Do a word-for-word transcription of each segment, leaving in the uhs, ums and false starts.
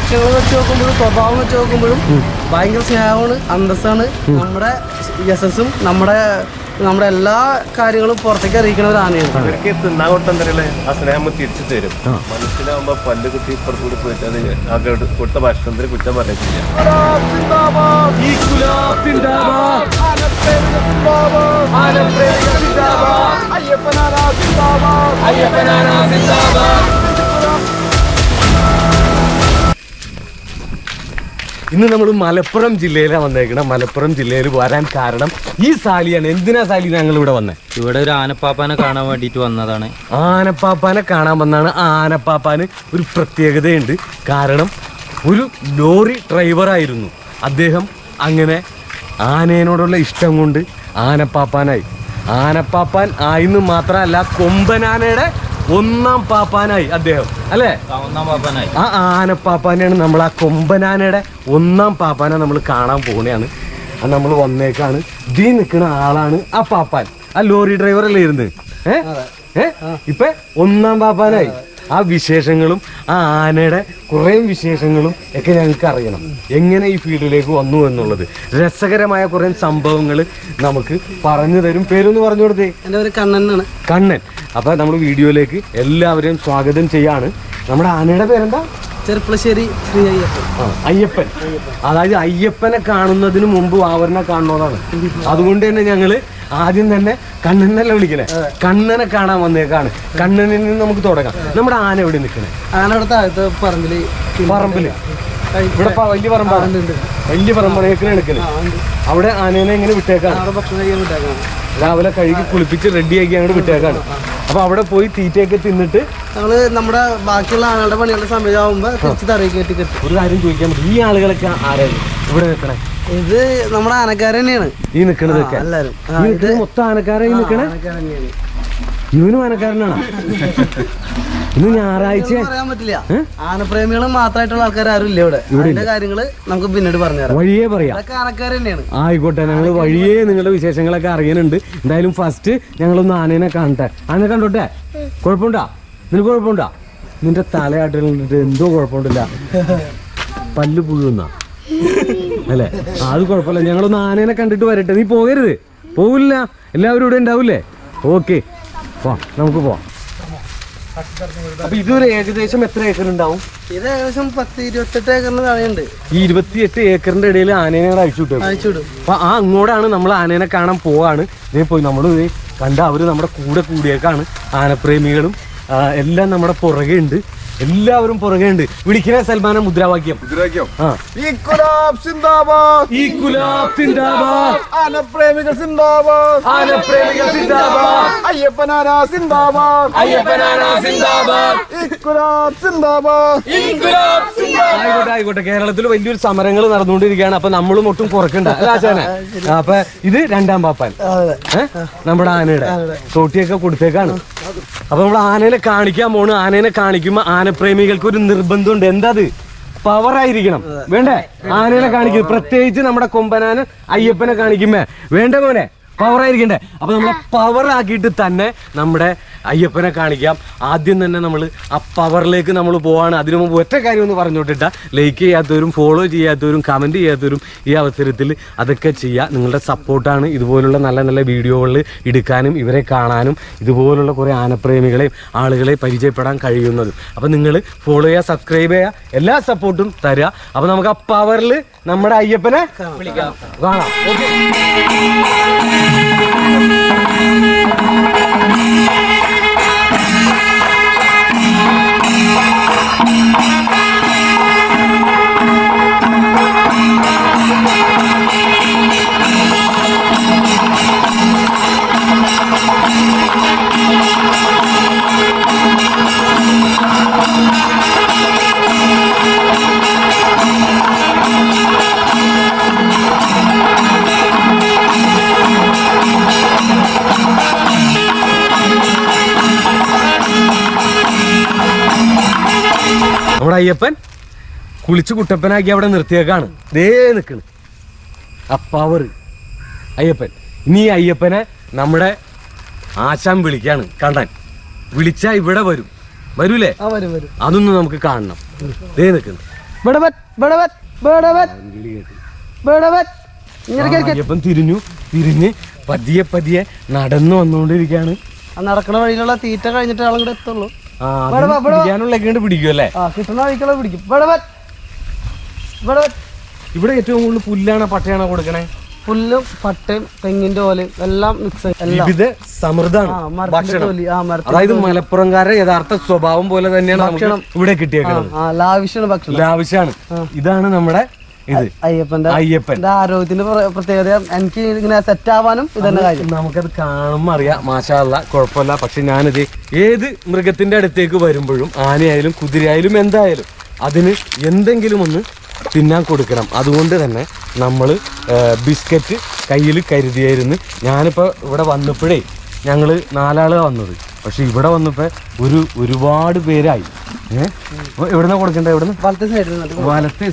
ലക്ഷങ്ങൾ വെച്ച് നോക്കുമ്പോഴും സ്വഭാവം വെച്ച് നോക്കുമ്പോഴും ഭയങ്കര സ്നേഹമാണ്, അന്തസ്സാണ്. നമ്മുടെ യശസ്സും നമ്മുടെ നമ്മുടെ എല്ലാ കാര്യങ്ങളും പുറത്തേക്ക് അറിയിക്കുന്ന ഒരു ആനയാണ്. ഇവർക്ക് തിന്നാൻ കൊടുത്തല്ലേ ആ സ്നേഹം തിരിച്ചു തരും. മനസ്സിലാവുമ്പോ പല്ല് കുത്തി ഇപ്പുറത്ത് കൂടി പോയിട്ട് അത് ആ കൊടുത്ത ഭക്ഷണത്തിന് കുറ്റം പറഞ്ഞിട്ടില്ല. ഇന്ന് നമ്മൾ മലപ്പുറം ജില്ലയിലാണ് വന്നേക്കണം. മലപ്പുറം ജില്ലയിൽ വരാൻ കാരണം ഈ സാലിയാണ്. എന്തിനാ സാലി ഞങ്ങൾ ഇവിടെ വന്നത്? ഇവിടെ ഒരു ആനപ്പാപ്പാനെ കാണാൻ വേണ്ടിയിട്ട് വന്നതാണ്. ആനപ്പാപ്പാനെ കാണാൻ വന്നാണ്. ആനപ്പാപ്പാന് ഒരു പ്രത്യേകതയുണ്ട്. കാരണം ഒരു ലോറി ഡ്രൈവറായിരുന്നു അദ്ദേഹം. അങ്ങനെ ആനേനോടുള്ള ഇഷ്ടം കൊണ്ട് ആനപ്പാപ്പാനായി. ആനപ്പാപ്പാൻ ആയിന്ന് മാത്രമല്ല, കൊമ്പനാനയുടെ ഒന്നാം പാപ്പാനായി അദ്ദേഹം, അല്ലേ? ഒന്നാം പാപ്പാനായി. ആ ആനപ്പാപ്പാനെയാണ് നമ്മൾ, ആ കൊമ്പനാനയുടെ ഒന്നാം പാപ്പാനെ നമ്മൾ കാണാൻ പോകണയാണ്. അത് നമ്മൾ വന്നേക്കാണ്. ദീ നിൽക്കുന്ന ആളാണ് ആ പാപ്പാൻ. ആ ലോറി ഡ്രൈവർ അല്ലേ ഇരുന്ന് ഏ ഏ ഇപ്പൊ ഒന്നാം പാപ്പാനായി. ആ വിശേഷങ്ങളും ആ ആനയുടെ കുറേ വിശേഷങ്ങളും ഒക്കെ ഞങ്ങൾക്ക് അറിയണം. എങ്ങനെ ഈ ഫീൽഡിലേക്ക് വന്നു എന്നുള്ളത് രസകരമായ കുറേ സംഭവങ്ങൾ നമുക്ക് പറഞ്ഞു തരും. പേരൊന്ന് പറഞ്ഞു കൊടുത്തേ. എൻ്റെ പേര് കണ്ണനാണ്. കണ്ണൻ. അപ്പൊ നമ്മൾ വീഡിയോയിലേക്ക് എല്ലാവരെയും സ്വാഗതം ചെയ്യാണ്. നമ്മുടെ ആനയുടെ പേരെന്താ? ചെർപ്പളശ്ശേരി ശ്രീ അയ്യപ്പൻ. ആ, അയ്യപ്പൻ. അതായത് അയ്യപ്പനെ കാണുന്നതിന് മുമ്പ് വാവരനെ കാണുന്നതാണ്. അതുകൊണ്ട് തന്നെ ഞങ്ങള് ആദ്യം തന്നെ കണ്ണനല്ല വിളിക്കണേ, കണ്ണനെ കാണാൻ വന്നേക്കാണ്. കണ്ണനിൽ നിന്ന് നമുക്ക് തുടങ്ങാം. നമ്മുടെ ആന എവിടെ നിൽക്കണേ? ആന ഇവിടെ താഴത്തെ പറമ്പില്. പറമ്പില് ഇവിടെ വലിയ പറമ്പാണ്. വലിയ പറമ്പാണ് ഏക്കനെ എടുക്കല്. അവിടെ ആനേനെ ഇങ്ങനെ വിട്ടേക്കാണ്. ഭക്ഷണം കഴിക്കാൻ വിട്ടേക്കാണ്. രാവിലെ കഴുകി കുളിപ്പിച്ച് റെഡിയാക്കി അങ്ങോട്ട് വിട്ടേക്കാണ്. അപ്പൊ അവിടെ പോയി തീറ്റയൊക്കെ തിന്നിട്ട് ഞങ്ങള് നമ്മുടെ ബാക്കിയുള്ള ആനകളുടെ പണികളുടെ സമയമാകുമ്പോ തിരിച്ച് തറയിൽ കയറ്റി കെട്ടും. ഒരു കാര്യം ചോദിക്കാൻ പറ്റും, ഈ ആളുകളൊക്കെ ആരാണ് ഇവിടെ നിൽക്കണേ? ഇത് നമ്മുടെ ആനക്കാരൻ തന്നെയാണ് ഈ നിക്കണതൊക്കെ. എല്ലാരും ഇത് മൊത്തം ആനക്കാരായി നിക്കണേ. ഇവനും ആനക്കാരനാണ്. ഇന്ന് ഞായറാഴ്ച പറയാൻ പറ്റില്ല. ആനപ്രേമികളും മാത്രമായിട്ടുള്ള ആൾക്കാർ ആരും ഇല്ല ഇവിടെ. ഇതിന്റെ കാര്യങ്ങള് നമുക്ക് പിന്നീട് പറഞ്ഞുതരാം. വഴിയേ പറയാം. അതൊക്കെ ആനക്കാർ തന്നെയാണ്. ആയിക്കോട്ടെ, ഞങ്ങൾ വഴിയേ നിങ്ങളുടെ വിശേഷങ്ങളൊക്കെ അറിയാനുണ്ട്. എന്തായാലും ഫസ്റ്റ് ഞങ്ങളൊന്ന് ആനേനെ കാണട്ടെ. ആനനെ കണ്ടോട്ടെ. കുഴപ്പമുണ്ടാ? നിനക്ക് കുഴപ്പമുണ്ടാ? നിന്റെ തലയാട്ടിട്ട് എന്തോ കുഴപ്പമുണ്ടില്ല. പല്ല് പുഴുന്ന അല്ലേ? അത് കുഴപ്പമില്ല. ഞങ്ങളൊന്ന് ആനേനെ കണ്ടിട്ട് വരട്ടെ. നീ പോകരുത്. പോവില്ല. എല്ലാവരും ഇവിടെ ഉണ്ടാവില്ലേ? ഓക്കെ, പോവാം. നമുക്ക് പോവാം. അപ്പൊ ഇതൊരു ഏകദേശം എത്ര ഏക്കർ ഉണ്ടാവും? ഇത് ഏകദേശം പത്ത് ഇരുപത്തെട്ട് ഏക്കറിന് താഴെയുണ്ട്. ഈ ഇരുപത്തിയെട്ട് ഏക്കറിന്റെ ഇടയിൽ ആനേനെ അഴിച്ചു വിട്ടു. അഴിച്ചു വിടും. അപ്പൊ ആ അങ്ങോട്ടാണ് നമ്മൾ ആനേനെ കാണാൻ പോവാണ്. ഇതേ പോയി നമ്മൾ കണ്ട അവര് നമ്മുടെ കൂടെ കൂടിയേക്കാണ്. ആനപ്രേമികളും എല്ലാം നമ്മുടെ പുറകെ ഉണ്ട്. എല്ലാവരും പുറകെ ഉണ്ട്. വിളിക്കണേ സൽമാന മുദ്രാവാക്യം. ആനപ്രേമികൾ സിന്ദാബാദ്, ആനപ്രേമികൾ സിന്ദാബാദ്, അയ്യപ്പനാന സിന്ദാബാദ്, അയ്യപ്പനാന സിന്ദാബാദ്, ഇൻകുലാബ് സിന്ദാബാദ്, ഇൻകുലാബ് സിന്ദാബാദ്. ആയിക്കോട്ടെ ആയിക്കോട്ടെ. കേരളത്തിൽ വലിയൊരു സമരങ്ങൾ നടന്നുകൊണ്ടിരിക്കുകയാണ്. അപ്പൊ നമ്മളും ഒട്ടും കുറക്കണ്ട ആശാനെ. അപ്പൊ ഇത് രണ്ടാം പാപ്പാൻ നമ്മുടെ ആനയുടെ തോട്ടിയൊക്കെ കൊടുത്തേക്കാണ്. അപ്പൊ നമ്മൾ ആനേനെ കാണിക്കാൻ പോണ്. ആനേനെ കാണിക്കുമ്പോ ആനപ്രേമികൾക്ക് ഒരു നിർബന്ധമുണ്ട്. എന്താ അത്? പവറായിരിക്കണം. വേണ്ടേ? ആനേനെ കാണിക്കുന്നത് പ്രത്യേകിച്ച് നമ്മുടെ കൊമ്പനാന അയ്യപ്പനെ കാണിക്കുമ്പോ വേണ്ട മോനെ പവറായിരിക്കണ്ടേ? അപ്പൊ നമ്മളെ പവർ ആക്കിയിട്ട് തന്നെ നമ്മുടെ അയ്യപ്പനെ കാണിക്കാം. ആദ്യം തന്നെ നമ്മൾ ആ പവറിലേക്ക് നമ്മൾ പോവാണ്. അതിനു മുമ്പ് ഒറ്റ കാര്യം ഒന്ന് പറഞ്ഞോട്ടിട്ടാ, ലൈക്ക് ചെയ്യാത്തവരും ഫോളോ ചെയ്യാത്തവരും കമൻറ്റ് ചെയ്യാത്തവരും ഈ അവസരത്തിൽ അതൊക്കെ ചെയ്യുക. നിങ്ങളുടെ സപ്പോർട്ടാണ് ഇതുപോലുള്ള നല്ല നല്ല വീഡിയോകളിൽ എടുക്കാനും ഇവരെ കാണാനും ഇതുപോലുള്ള കുറേ ആനപ്രേമികളെയും ആളുകളെ പരിചയപ്പെടാൻ കഴിയുന്നതും. അപ്പം നിങ്ങൾ ഫോളോ ചെയ്യുക, സബ്സ്ക്രൈബ് ചെയ്യുക, എല്ലാ സപ്പോർട്ടും തരിക. അപ്പം നമുക്ക് ആ പവറിൽ നമ്മുടെ അയ്യപ്പനെ വിളിക്കാം, കാണാം. ഓക്കെ. നമ്മുടെ അയ്യപ്പൻ കുളിച്ച് കുട്ടപ്പനാക്കി അവിടെ നിർത്തിയേക്കാണ്. ദേ നിൽക്കണ് ആ പവർ അയ്യപ്പൻ. ഇനി ഈ അയ്യപ്പനെ നമ്മുടെ ആശാൻ വിളിക്കാണ്. കണ്ടാൻ വിളിച്ചാ ഇവിടെ വരും. വരൂലേ? അതൊന്നും നമുക്ക് കാണണം. ദേ നിൽക്കുന്നു. അയ്യപ്പൻ തിരിഞ്ഞു തിരിഞ്ഞ് പതിയെ പതിയെ നടന്നു വന്നുകൊണ്ടിരിക്കുകയാണ്. നടക്കുന്ന വഴിയിലുള്ള തീറ്റ കഴിഞ്ഞിട്ട് ആളുകൂടെ എത്തുള്ളൂ. പിടിക്കാനുള്ളൊക്കെ പിടിക്കും അല്ലേ? കിട്ടുന്ന വഴിക്കുള്ള പിടിക്കും. ഇവിടെ ഏറ്റവും കൂടുതൽ പുല്ലാണ് പട്ടയാണോ കൊടുക്കണേ? പുല്ലും പട്ടയും തെങ്ങിന്റെ ഓലയും എല്ലാം മിക്സ് വിവിധ സമൃദ്ധമാണ് ഭക്ഷണം. അതായത് മലപ്പുറംകാരുടെ യഥാർത്ഥ സ്വഭാവം പോലെ തന്നെയാണ് ഭക്ഷണം ഇവിടെ കിട്ടിയേക്കുന്നത്. ലാവിഷാണ് ഭക്ഷണം, ലാവിഷാണ്. ഇതാണ് നമ്മുടെ ഇത് അയ്യപ്പന്റെ അയ്യപ്പന്റെ ആരോഗ്യത്തിന്റെ പ്രത്യേകത. എനിക്ക് ഇങ്ങനെ സെറ്റ് ആവാനും ഇതന്നെ കാര്യം. നമുക്കത് കാണുമ്പോൾ അറിയാം. മാഷാ അല്ലാ, കുഴപ്പമില്ല. പക്ഷെ ഞാനിത് ഏത് മൃഗത്തിന്റെ അടുത്തേക്ക് വരുമ്പോഴും ആനയായാലും കുതിരയായാലും എന്തായാലും അതിന് എന്തെങ്കിലും ഒന്ന് തിന്നാൻ കൊടുക്കണം. അതുകൊണ്ട് തന്നെ നമ്മൾ ബിസ്ക്കറ്റ് കയ്യിൽ കരുതിയായിരുന്നു. ഞാനിപ്പോൾ ഇവിടെ വന്നപ്പോഴേ ഞങ്ങൾ നാലാള് വന്നത്, പക്ഷെ ഇവിടെ വന്നപ്പോൾ ഒരു ഒരുപാട് പേരായി. ഏഹ് എവിടുന്നാ കൊടുക്കണ്ടേ? എവിടുന്ന്? വലത്തെ സൈഡിൽ വലത്തെ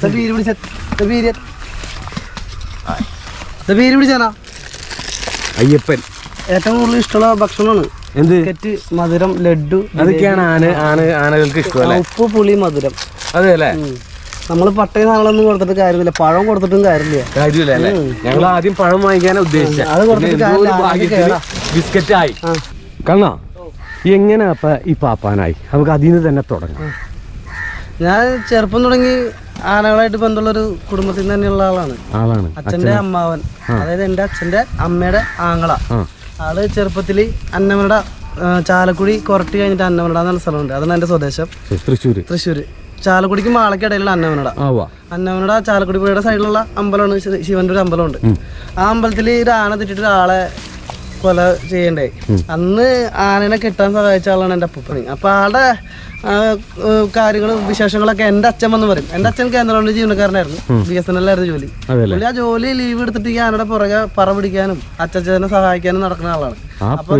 പിടിച്ചാ അയ്യപ്പൻ ഏറ്റവും കൂടുതൽ ഇഷ്ടമുള്ള ഭക്ഷണമാണ് എന്ത്? മധുരം, ലഡ്ഡു. അതൊക്കെയാണ് ആന ആന ആനകൾക്ക് ഇഷ്ടമല്ലേ? ഉപ്പ്, പുളി, മധുരം. അതെ അല്ലേ? നമ്മള് പട്ടയ സാധനങ്ങളൊന്നും കൊടുത്തിട്ട് കാര്യമില്ല, പഴം കൊടുത്തിട്ടും കാര്യമില്ല. കാര്യമില്ല അല്ലേ? ഞങ്ങൾ ആദ്യം പഴം വാങ്ങിക്കാനാ ഉദ്ദേശിച്ചത്. ബിസ്ക്കറ്റ് ആയി. കണ്ണാ, എങ്ങനെ അപ്പൊ ഈ പാപ്പാനായി? നമുക്ക് അതിൽ നിന്ന് തന്നെ തുടങ്ങാം. ഞാൻ ചെറുപ്പം തുടങ്ങി ആനകളായിട്ട് ബന്ധമുള്ളൊരു കുടുംബത്തിൽ തന്നെയുള്ള ആളാണ്. ആളാണ് അച്ഛന്റെ അമ്മാവൻ, അതായത് എന്റെ അച്ഛന്റെ അമ്മയുടെ ആങ്ങള. ആള് ചെറുപ്പത്തില് അന്നമനട ചാലക്കുടി കൊറട്ടി കഴിഞ്ഞിട്ട് അന്നമനട എന്നുള്ള സ്ഥലമുണ്ട്. അതാണ് എന്റെ സ്വദേശം. തൃശ്ശൂര്. തൃശ്ശൂര് ചാലക്കുടിക്ക് മാളയ്ക്കിടയിലുള്ള അന്നമനട. അന്നമനട ചാലക്കുടി പുഴയുടെ സൈഡിലുള്ള അമ്പലമാണ്, ശിവന്റെ ഒരു അമ്പലമുണ്ട്. ആ അമ്പലത്തിൽ ഒരു ആന തെറ്റിട്ട് ഒരാളെ കൊല ചെയ്യണ്ടേ. അന്ന് ആനനെ കിട്ടാൻ സഹായിച്ച ആളാണ് എൻ്റെ അപ്പൂപ്പണി. അപ്പൊ ആളുടെ കാര്യങ്ങളും വിശേഷങ്ങളൊക്കെ എൻ്റെ അച്ഛൻ വന്ന് പറയും. എൻ്റെ അച്ഛൻ കേന്ദ്രങ്ങളുടെ ജീവനക്കാരനായിരുന്നു, ബി എസ് എൻ എൽ ആയിരുന്നു ജോലി. പുള്ളി ആ ജോലി ലീവ് എടുത്തിട്ട് ഈ ആനയുടെ പുറകെ പറ പിടിക്കാനും അച്ഛനെ സഹായിക്കാനും നടക്കുന്ന ആളാണ്. അപ്പൊ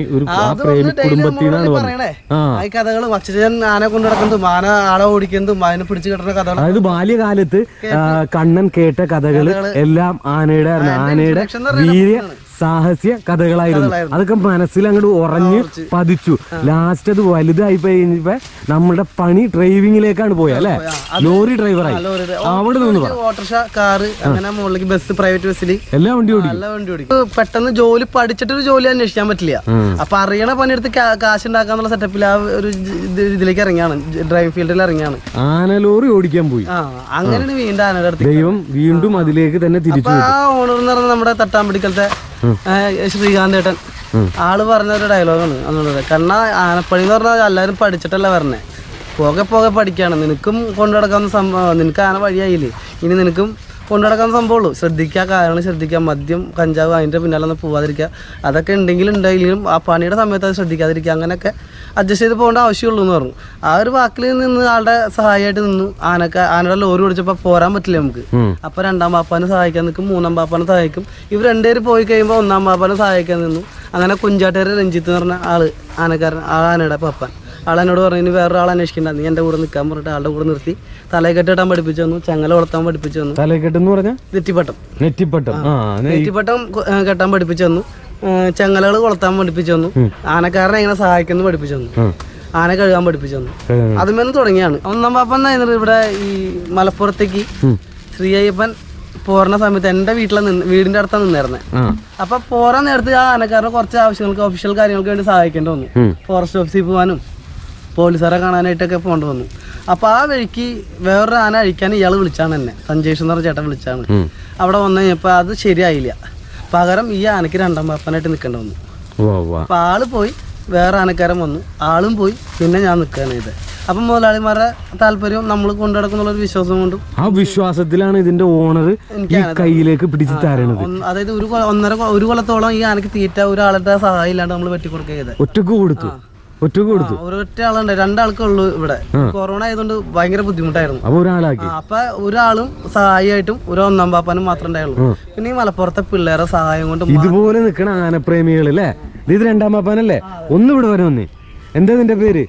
പറയണേ ഈ കഥകളും അച്ഛൻ ആന കൊണ്ടു നടക്കുന്നതും ആന ആളെ ഓടിക്കുന്നതും അതിനെ പിടിച്ചു കിട്ടുന്ന കഥകൾ. അതായത് ബാല്യകാലത്ത് കണ്ണൻ കേട്ട കഥകൾ എല്ലാം ആനയുടെ ആനയുടെ വീര്യ സാഹസ്യ കഥകളായിരുന്നു. അതൊക്കെ മനസ്സിൽ അങ്ങോട്ട് ഉറഞ്ഞ് പതിച്ചു. ലാസ്റ്റ് അത് വലുതായി കഴിഞ്ഞപ്പോ നമ്മുടെ പണി ഡ്രൈവിംഗിലേക്കാണ് പോയത് അല്ലെ? ലോറി ഡ്രൈവറായി. അവിടെ നിന്ന് ഓട്ടോറിക്ഷ, കാറ്, അങ്ങനെ മുകളിലേക്ക് ബസ്, പ്രൈവറ്റ് ബസ്സിൽ എല്ലാ വണ്ടി ഓടിക്കും. എല്ലാ വണ്ടി ഓടിക്കും. പെട്ടെന്ന് ജോലി പഠിച്ചിട്ടൊരു ജോലി അന്വേഷിക്കാൻ പറ്റില്ല. അപ്പൊ അറിയണ പണിയെടുത്ത് കാശ് ഉണ്ടാക്കാന്നുള്ള സെറ്റപ്പിൽ ആ ഒരു ഇതിലേക്ക് ഇറങ്ങിയാണ്, ഡ്രൈവിംഗ് ഫീൽഡിൽ ഇറങ്ങിയാണ്. ആന ലോറി ഓടിക്കാൻ പോയി. ആ അങ്ങനെയാണ് വീണ്ടും ആനയുടെ അടുത്ത് ദൈവം വീണ്ടും അതിലേക്ക് തന്നെ തിരിച്ചു. ആ ഓണർ എന്ന് പറഞ്ഞാൽ നമ്മുടെ തട്ടാമ്പടിക്കലത്തെ ശ്രീകാന്ത് ഏട്ടൻ, ആള് പറഞ്ഞൊരു ഡയലോഗാണ് അന്നുള്ളത്. കാരണം ആനപ്പണി എന്ന് പറഞ്ഞാൽ എല്ലാവരും പഠിച്ചിട്ടല്ല പറഞ്ഞേ, പോകെ പോകെ പഠിക്കാണ്. നിനക്കും കൊണ്ടു നടക്കാവുന്ന സംഭവം, നിനക്ക് ആന വഴിയായില്ലേ, ഇനി നിനക്കും കൊണ്ടു നടക്കാവുന്ന സംഭവമുള്ളൂ. ശ്രദ്ധിക്കുക, കാര്യങ്ങൾ ശ്രദ്ധിക്കുക, മദ്യം കഞ്ചാവ് അതിൻ്റെ പിന്നാലെ ഒന്ന് പോവാതിരിക്കുക. അതൊക്കെ ഉണ്ടെങ്കിലും ഉണ്ടെങ്കിലും ആ പണിയുടെ സമയത്ത് അത് ശ്രദ്ധിക്കാതിരിക്കുക. അങ്ങനെയൊക്കെ അഡ്ജസ്റ്റ് ചെയ്ത് പോകേണ്ട ആവശ്യമുള്ളൂ എന്ന് പറഞ്ഞു. ആ ഒരു വാക്കിൽ നിന്ന് ആളുടെ സഹായമായിട്ട് നിന്നു. ആനക്ക ആനയുടെ ലോറി ഓടിച്ചപ്പോൾ പോരാൻ പറ്റില്ല നമുക്ക്. അപ്പൊ രണ്ടാം പാപ്പാനെ സഹായിക്കാൻ നിൽക്കും, മൂന്നാം പാപ്പാനെ സഹായിക്കും. ഇവർ രണ്ടുപേര് പോയി കഴിയുമ്പോൾ ഒന്നാം പാപ്പാനെ സഹായിക്കാൻ നിന്നു. അങ്ങനെ കുഞ്ചാട്ടേര് രഞ്ജിത്ത് എന്ന് പറഞ്ഞ ആള് ആനക്കാരൻ, ആ ആനയുടെ പാപ്പാൻ, ആളെന്നോട് പറഞ്ഞു ഇനി വേറൊരാൾ അന്വേഷിക്കണ്ട, നീ എൻ്റെ കൂടെ നിൽക്കാൻ പറഞ്ഞിട്ട് ആളുടെ കൂടെ നിർത്തി തലയെക്കെട്ട് ഇട്ടാൻ പഠിപ്പിച്ചു തന്നു, ചങ്ങല വളർത്താൻ പഠിപ്പിച്ചു തന്നു. തലയെക്കെട്ട് എന്ന് പറഞ്ഞാൽ നെറ്റിപ്പട്ടം. നെറ്റിപ്പട്ടം നെറ്റിപ്പട്ടം കെട്ടാൻ പഠിപ്പിച്ചു തന്നു, ചങ്ങലകൾ കൊളത്താൻ പഠിപ്പിച്ചു തന്നു, ആനക്കാരനെ എങ്ങനെ സഹായിക്കുന്നു പഠിപ്പിച്ചു തന്നു, ആന കഴുകാൻ പഠിപ്പിച്ചു തന്നു. അതുമേന്ന് തുടങ്ങിയാണ്. ഒന്നാം പാപ്പൻ എന്നായിരുന്നു ഇവിടെ ഈ മലപ്പുറത്തേക്ക് ശ്രീ അയ്യപ്പൻ പോരണ സമയത്ത് എൻ്റെ വീട്ടിലെ നിന്ന് വീടിന്റെ അടുത്താണ് നിന്നിരുന്നത്. അപ്പൊ പോരാൻ നേരത്ത് ആ ആനക്കാരനെ കുറച്ച് ആവശ്യങ്ങൾക്ക് ഒഫീഷ്യൽ കാര്യങ്ങൾക്ക് വേണ്ടി സഹായിക്കേണ്ടി വന്നു. ഫോറസ്റ്റ് ഓഫീസിൽ പോകാനും പോലീസുകാരെ കാണാനായിട്ടൊക്കെ പോകേണ്ടി വന്നു. അപ്പൊ ആ വഴിക്ക് വേറൊരു ആന അഴിക്കാൻ ഇയാൾ വിളിച്ചാണ് എന്നെ, സഞ്ജേഷ് എന്ന് പറഞ്ഞ ചേട്ടൻ വിളിച്ചാണ്. അവിടെ വന്നു കഴിഞ്ഞപ്പോ അത് ശരിയായില്ല. പകരം ഈ ആനക്ക് രണ്ടാം പാപ്പനായിട്ട് നിൽക്കേണ്ടി വന്നു. അപ്പൊ ആള് പോയി, വേറെ ആനക്കാരൻ വന്നു, ആളും പോയി, പിന്നെ ഞാൻ നിൽക്കുകയാണ് ഇത്. അപ്പൊ മുതലാളിമാരുടെ താല്പര്യവും നമ്മൾ കൊണ്ടു നടക്കുന്നുള്ള ഒരു വിശ്വാസം കൊണ്ടും ആ വിശ്വാസത്തിലാണ് ഇതിന്റെ ഓണർ കയ്യിലേക്ക് പിടിച്ചു തരണത്. അതായത് ഒരു ഒന്നര ഒരു കൊല്ലത്തോളം ഈ ആനക്ക് തീറ്റ ഒരാളുടെ സഹായം ഇല്ലാണ്ട് നമ്മൾ വെട്ടിക്കൊടുക്കുക ചെയ്തത്. ഒറ്റക്ക് കൊടുത്തു ഒറ്റക്ക് കൊടുത്തു ഒരൊറ്റ ആളുണ്ട്, രണ്ടാൾക്കേ ഉള്ളൂ ഇവിടെ. കൊറോണ ആയതുകൊണ്ട് ഭയങ്കര ബുദ്ധിമുട്ടായിരുന്നു. അപ്പൊ ഒരാളാക്കി. അപ്പൊ ഒരാളും സഹായിയായിട്ടും ഒരു ഒന്നാം പാപ്പാനും മാത്രമേ ഉണ്ടായുള്ളൂ. പിന്നെ ഈ മലപ്പുറത്തെ പിള്ളേരെ സഹായം കൊണ്ട് ഇതുപോലെ നിക്കണ ആനപ്രേമികൾ അല്ലേ? ഇത് രണ്ടാം പാപ്പാനല്ലേ? ഒന്ന് ഇവിടെ വരെ വന്നേ. എന്താ നിന്റെ പേര്?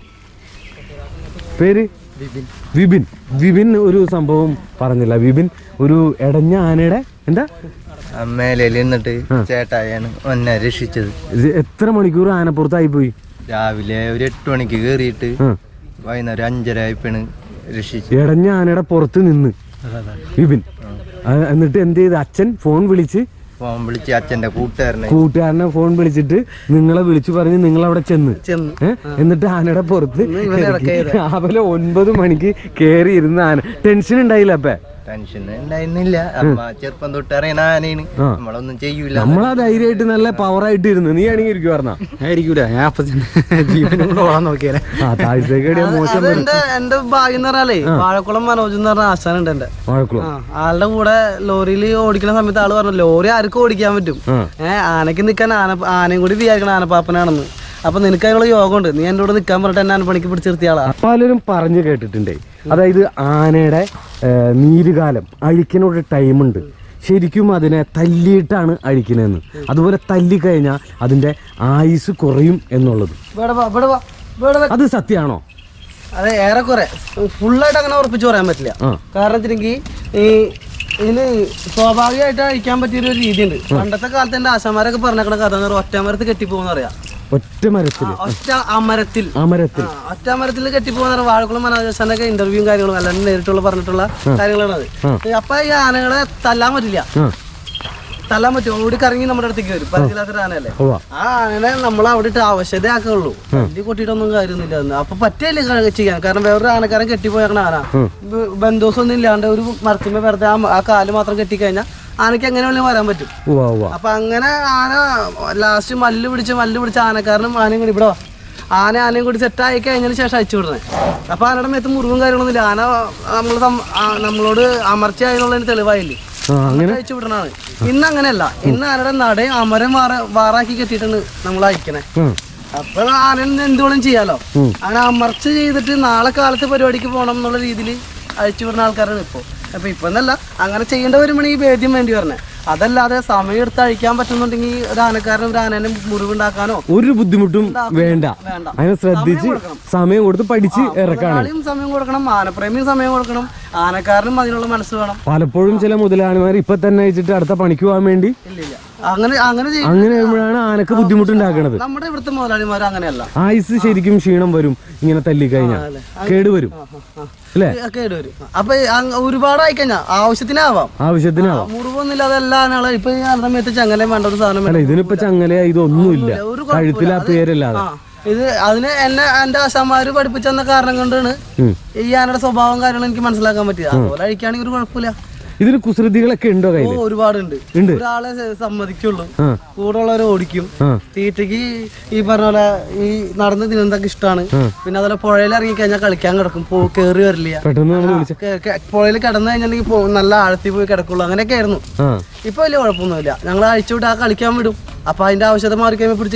പേര് വിപിൻ. വിപിൻ ഒരു സംഭവം പറഞ്ഞില്ല. വിപിൻ ഒരു എടഞ്ഞ ആനയുടെ എന്താ മേലയിൽ നിന്നിട്ട് ചേട്ടായാണ് എന്നെ രക്ഷിച്ചത്. എത്ര മണിക്കൂർ ആനപ്പുറത്തായി പോയി? രാവിലെ ഒരു എട്ട് മണിക്ക് കേറിയിട്ട് വൈകുന്നേരം അഞ്ചര ആയപ്പോണ് രക്ഷിച്ചു. ഇടഞ്ഞ ആനയുടെ പുറത്ത് നിന്ന് വിപിൻ എന്നിട്ട് എന്ത് ചെയ്ത് അച്ഛൻ ഫോൺ വിളിച്ച് ഫോൺ വിളിച്ച് അച്ഛന്റെ കൂട്ടുകാരനെ കൂട്ടുകാരനെ ഫോൺ വിളിച്ചിട്ട് നിങ്ങളെ വിളിച്ചു പറഞ്ഞ് നിങ്ങൾ അവിടെ ചെന്ന് എന്നിട്ട് ആനയുടെ പുറത്ത് രാവിലെ ഒൻപത് മണിക്ക് കേറി ഇരുന്ന ആന. ടെൻഷൻ ഉണ്ടായില്ല അപ്പ? ടെൻഷൻ ഉണ്ടായിരുന്നില്ല. അമ്മ ചെറുപ്പം തൊട്ട് അറിയണ ആനയാണ്, നമ്മളൊന്നും ചെയ്യൂല. നമ്മളാ ധൈര്യമായിട്ട് നല്ല പവറായിട്ട് ഇരുന്നു. നീ ആണെങ്കിൽ ഇരിക്കും പറഞ്ഞാ ആയിരിക്കൂല. ഞാൻ അപ്പൊ ജീവനോട് ഓടാൻ നോക്കിയാലേ. ആ താഴ്ചക്കേടിയാ മോശം. എന്റെ ഭാഗ്യം എന്ന് പറഞ്ഞാലേ വാഴക്കുളം മനോജ് എന്ന് പറഞ്ഞ ആശാനുണ്ട് എന്റെ വാഴക്കുളം. ആളുടെ കൂടെ ലോറിയിൽ ഓടിക്കുന്ന സമയത്ത് ആള് പറഞ്ഞു ലോറി ആർക്കും ഓടിക്കാൻ പറ്റും, ഏഹ് ആനക്ക് നിക്കാൻ ആന ആനയും കൂടി വിചാരിക്കണം ആനപ്പാപ്പനാണെന്ന്. അപ്പൊ നിനക്ക് അതിനുള്ള യോഗം ഉണ്ട്, നീ എന്റെ കൂടെ നിക്കാൻ പറഞ്ഞിട്ട് എന്നെ ആനപ്പണിക്ക് പിടിച്ചിരുത്തിയ ആളാ. പലരും പറഞ്ഞു കേട്ടിട്ടുണ്ടേ, അതായത് ആനയുടെ നീരുകാലം അഴിക്കാനൊരു ടൈമുണ്ട്. ശരിക്കും അതിനെ തല്ലിയിട്ടാണ് അഴിക്കണതെന്ന്. അതുപോലെ തല്ലിക്കഴിഞ്ഞാൽ അതിന്റെ ആയുസ് കുറയും എന്നുള്ളത് അത് സത്യമാണോ? അതെ, ഏറെക്കുറെ ഫുള്ളായിട്ട് അങ്ങനെ ഉറപ്പിച്ച് പറയാൻ പറ്റില്ല. കാരണം വെച്ചിട്ടുണ്ടെങ്കിൽ ഈ ഇതിന് സ്വാഭാവികമായിട്ട് അഴിക്കാൻ പറ്റിയൊരു രീതിയുണ്ട്. പണ്ടത്തെ കാലത്ത് എന്റെ ആശാമാരൊക്കെ പറഞ്ഞേക്കണ കഥ ഒറ്റ മരത്തിൽ കെട്ടിപ്പോകുന്ന അറിയാം. ഒറ്റ മരത്തിൽ ഒറ്റ അമരത്തിൽ അമരത്തിൽ ഒറ്റ അമരത്തിൽ കെട്ടിപ്പോകുന്ന വാഴക്കുളം മനോജനൊക്കെ ഇന്റർവ്യൂവും കാര്യങ്ങളും അല്ലാണ്ട് നേരിട്ടുള്ള പറഞ്ഞിട്ടുള്ള കാര്യങ്ങളാണ് അത്. അപ്പൊ ഈ ആനകളെ തല്ലാൻ പറ്റില്ല, തല്ലാൻ പറ്റും. ഓടി കറങ്ങി നമ്മുടെ അടുത്തേക്ക് വരും, പരിചയമില്ലാത്തൊരു ആനയല്ലേ. ആ ആനനെ നമ്മൾ അവിടെ ഇട്ട് ആവശ്യതയാക്കുള്ളൂ, തല്ലി കൊട്ടിയിട്ടൊന്നും കാര്യമൊന്നുമില്ല. അപ്പൊ പറ്റില്ല ചെയ്യാൻ. കാരണം വേറൊരു ആനക്കാരൻ കെട്ടിപ്പോയേക്കണ ആന ബന്ധുവൊന്നും ഇല്ലാണ്ട് ഒരു മരത്തിന്മേ വെറുതെ ആ കാല് മാത്രം കെട്ടിക്കഴിഞ്ഞാൽ ആനക്ക് എങ്ങനെ വേണമെങ്കിലും വരാൻ പറ്റും. അപ്പൊ അങ്ങനെ ആന ലാസ്റ്റ് മല്ല് പിടിച്ച് മല്ല് പിടിച്ച ആനക്കാരനും ആനയും കൂടി ഇവിടെ ആന ആനയും കൂടി സെറ്റ് ആയി കഴിഞ്ഞതിന് ശേഷം അയച്ചു വിടുന്നത്. അപ്പൊ ആനയുടെ മേത്ത് മുറിവും കാര്യങ്ങളൊന്നും ഇല്ല. ആന നമ്മൾ നമ്മളോട് അമർച്ചയായെന്നുള്ളതിന് തെളിവായില്ലേ, അയച്ചു വിടണാണ്. ഇന്ന് അങ്ങനെയല്ല. ഇന്ന് ആനയുടെ നടയും അമരം വാറ വാറാക്കി കെട്ടിയിട്ടാണ് നമ്മൾ അയക്കണേ. അപ്പൊ ആനന് എന്തുകൊണ്ടും ചെയ്യാലോ. അങ്ങനെ അമർച്ച ചെയ്തിട്ട് നാളെ കാലത്ത് പരിപാടിക്ക് പോകണം എന്നുള്ള രീതിയിൽ അയച്ചു വിടുന്ന ആൾക്കാരാണ് ഇപ്പൊ. അപ്പൊ ഇപ്പൊ എന്നല്ല, അങ്ങനെ ചെയ്യേണ്ട വരുമ്പോൾ ഈ വേദ്യം വേണ്ടി പറഞ്ഞേ. അതല്ലാതെ സമയം എടുത്ത് അഴിക്കാൻ പറ്റുന്നുണ്ടെങ്കിൽ ഒരു ആനക്കാരനും ഒരു ആനനെ മുറിവുണ്ടാക്കാനോ ഒരു ബുദ്ധിമുട്ടും വേണ്ട. അതിനെ ശ്രദ്ധിച്ച് സമയം കൊടുത്ത് പഠിച്ച് ഇറക്കാനും സമയം കൊടുക്കണം, ആനപ്രേമിയും സമയം കൊടുക്കണം, ആനക്കാരനും അതിനുള്ള മനസ്സ് വേണം. പലപ്പോഴും ചില മുതലാളിമാർ ഇപ്പൊ തന്നെ അയച്ചിട്ട് അടുത്ത പണിക്ക് പോകാൻ വേണ്ടി ഇല്ലില്ല അങ്ങനെ അങ്ങനെ അങ്ങനെ വരുമ്പോഴാണ് ആനക്ക് ബുദ്ധിമുട്ടുണ്ടാക്കണത്. നമ്മുടെ ഇവിടുത്തെ മുതലാളിമാർ അങ്ങനെയല്ല. ആയുസ് ശരിക്കും ക്ഷീണം വരും ഇങ്ങനെ തല്ലിക്കഴിഞ്ഞാൽ, കേടുവരും അല്ലേ? കേടുവരും. അപ്പൊ ഒരുപാട് ആയിക്കഴിഞ്ഞാൽ ആവശ്യത്തിനാവാം, ആവശ്യത്തിനാവാം. മുറിവൊന്നുമില്ലാതെ എല്ലാ ആനകളും ഇപ്പൊ ഈ സമയത്ത് ചങ്ങല വേണ്ട ഒരു സാധനം. അല്ല, ഇതിനിപ്പോ ചങ്ങല ഇതൊന്നുമില്ല, കഴുത്തിലാ പേരല്ലാതെ. ഇത് അതിന് എന്നെ എന്റെ ആശാമാര് പഠിപ്പിച്ചെന്ന കാരണം കൊണ്ടാണ് ഈ ആനയുടെ സ്വഭാവം കാര്യങ്ങളും എനിക്ക് മനസ്സിലാക്കാൻ പറ്റിയത്. അതുപോലെ അഴിക്കുകയാണെങ്കിൽ ഒരു കുഴപ്പമില്ല. ഇതിന് കുസൃതികളൊക്കെ ഉണ്ടോ കയ്യിൽ? ഒരുപാടുണ്ട്. ഒരാളെ സമ്മതിക്കുള്ളൂ, കൂടെ ഉള്ളവരെ ഓടിക്കും. തീറ്റയ്ക്ക് ഈ പറഞ്ഞ പോലെ ഈ നടന്ന് തിന്നതൊക്കെ ഇഷ്ടമാണ്. പിന്നെ അതുപോലെ പുഴയിൽ ഇറങ്ങി കഴിഞ്ഞാൽ കളിക്കാൻ കിടക്കും, കേറി വരില്ല. പുഴയിൽ കിടന്നു കഴിഞ്ഞിട്ടുണ്ടെങ്കിൽ നല്ല ആഴത്തിൽ പോയി കിടക്കുള്ളൂ. അങ്ങനെയൊക്കെ ആയിരുന്നു. ഇപ്പൊ വലിയ കുഴപ്പമൊന്നുമില്ല. ഞങ്ങൾ അഴിച്ചുവിട്ട് ആ കളിക്കാൻ വിടും. അപ്പൊ അതിന്റെ ആവശ്യത മാറി കഴിയുമ്പോൾ പിടിച്ച്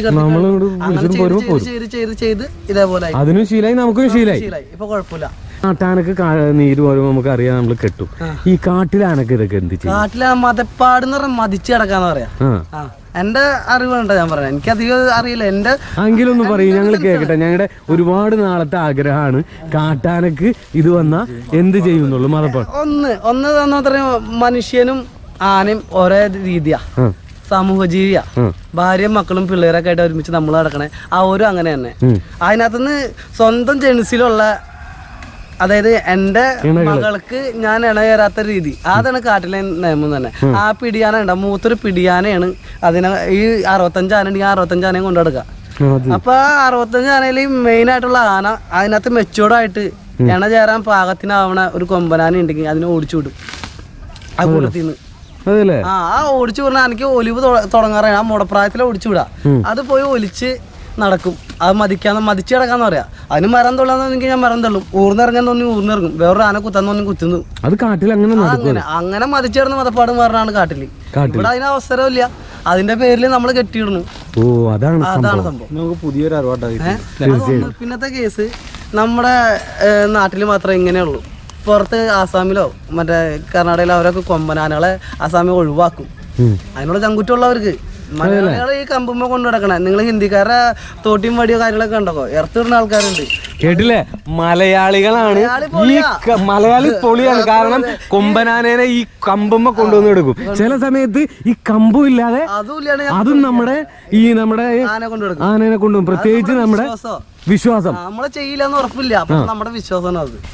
ചെയ്ത് ചെയ്ത് ചെയ്ത് ഇതേപോലെ അതിനും ശീലായി, നമുക്കും ശീലായി. ഇപ്പൊ കുഴപ്പമില്ല. കാട്ടാനക്ക് നീര് വരുമ്പോ നമുക്ക് അറിയാം, നമ്മൾ കെട്ടും. ഈ കാട്ടിലാനക്ക് ഇതൊക്കെ എന്ത് ചെയ്യും? കാട്ടിലെ മതപ്പാടെന്ന് പറഞ്ഞാൽ മതിച്ച് കിടക്കാന്ന് പറയാം. എന്റെ അറിവുണ്ടോ ഞാൻ പറയാം, എനിക്ക് അധികം അറിയില്ല. എന്റെ എങ്കിലൊന്ന് പറയും, ഞങ്ങൾ കേക്കട്ടെ. ഞങ്ങളുടെ ഒരുപാട് നാളത്തെ ആഗ്രഹമാണ് കാട്ടാനക്ക് ഇത് വന്നാ എന്ത് ചെയ്യുന്നുള്ളൂ മതപ്പാട്. ഒന്ന് ഒന്ന് തന്നത്രയും മനുഷ്യനും ആനയും ഒരേ രീതിയാ, സമൂഹ ജീവിയാ. ഭാര്യയും മക്കളും പിള്ളേരൊക്കെ ആയിട്ട് ഒരുമിച്ച് നമ്മൾ നടക്കണേ. ആ ഒരു അങ്ങനെ തന്നെ. അതിനകത്തുനിന്ന് സ്വന്തം ജെൻസിലുള്ള, അതായത് എന്റെ മകൾക്ക് ഞാൻ ഇണയേരാത്ത രീതി, അതാണ് കാട്ടിലെ നിയമം തന്നെ. ആ പിടിയാന ഉണ്ടാവും, മൂത്തൊരു പിടിയാനയാണ്. അതിനെ ഈ അറുപത്തഞ്ച് ആന ഉണ്ടെങ്കിൽ അറുപത്തഞ്ച് ആനയും കൊണ്ടു നടക്കുക. അപ്പൊ ആ അറുപത്തഞ്ച് ആനയിൽ മെയിൻ ആയിട്ടുള്ള ആന അതിനകത്ത് മെച്ചൂർഡായിട്ട് ഇണ ചേരാൻ പാകത്തിനാവണ ഒരു കൊമ്പനാന ഉണ്ടെങ്കിൽ അതിനെ ഓടിച്ചു വിടും ആ കൂട്ടത്തിന്ന്. ആ ആ ഓടിച്ചു വിടണ എനിക്ക് ഒലിവ് തുടങ്ങാറാണ്. ആ മുടപ്രായത്തിലെ ഓടിച്ചു വിടാ. അത് പോയി ഒലിച്ച് നടക്കും. അത് മതിക്കാന്ന് മതിച്ച് കിടക്കാന്ന് പറയാ. അതിന് മരം തൊള്ളാന്നെങ്കിൽ ഞാൻ മരം തള്ളും, ഊർന്നിറങ്ങാൻ തോന്നി ഊർന്നിറങ്ങും, വേറൊരു ആന കുത്താൻ തോന്നി കുത്തുന്നു. അത് കാട്ടിൽ അങ്ങനെ അങ്ങനെ അങ്ങനെ മതിച്ചു കിടന്ന് മതപ്പാട് മാറാനാണ് കാട്ടില്. ഇവിടെ അതിന് അവസരമില്ല, അതിന്റെ പേരിൽ നമ്മൾ കെട്ടിയിടുന്നു. ഓ അതാണ് അതാണ് സംഭവം. നമുക്ക് പുതിയൊരു അറിവാട്ടായി. പിന്നത്തെ കേസ് നമ്മുടെ നാട്ടിൽ മാത്രമേ ഇങ്ങനെയുള്ളൂ. പുറത്ത് ആസാമിലോ മറ്റേ കർണാടകയിലോ അവരൊക്കെ കൊമ്പനാനകളെ ആസാമിൽ ഒഴിവാക്കും. അതിനുള്ള ചങ്കുറ്റുള്ളവർക്ക്. മലയാളികൾ ഈ കമ്പുമ്പോ കൊണ്ടു നടക്കണേ. നിങ്ങൾ ഹിന്ദിക്കാരെ തോട്ടിയും വടിയോ കാര്യങ്ങളൊക്കെ ഉണ്ടോ? ഇറത്തിടുന്ന ആൾക്കാരുണ്ട്. കേട്ടില്ലേ? മലയാളികളാണ് ഈ മലയാളി പൊളിയാണ്. കാരണം കൊമ്പനാനേനെ ഈ കമ്പുമ്പോ കൊണ്ടുവന്ന് എടുക്കും. ചില സമയത്ത് ഈ കമ്പും ഇല്ലാതെ അതും നമ്മുടെ ഈ നമ്മുടെ ആനേനെ കൊണ്ടുപോകും. പ്രത്യേകിച്ച് നമ്മുടെ വിശ്വാസം നമ്മളെ ചെയ്യില്ലെന്ന് ഉറപ്പില്ല. അപ്പൊ നമ്മുടെ വിശ്വാസമാണ് അത്.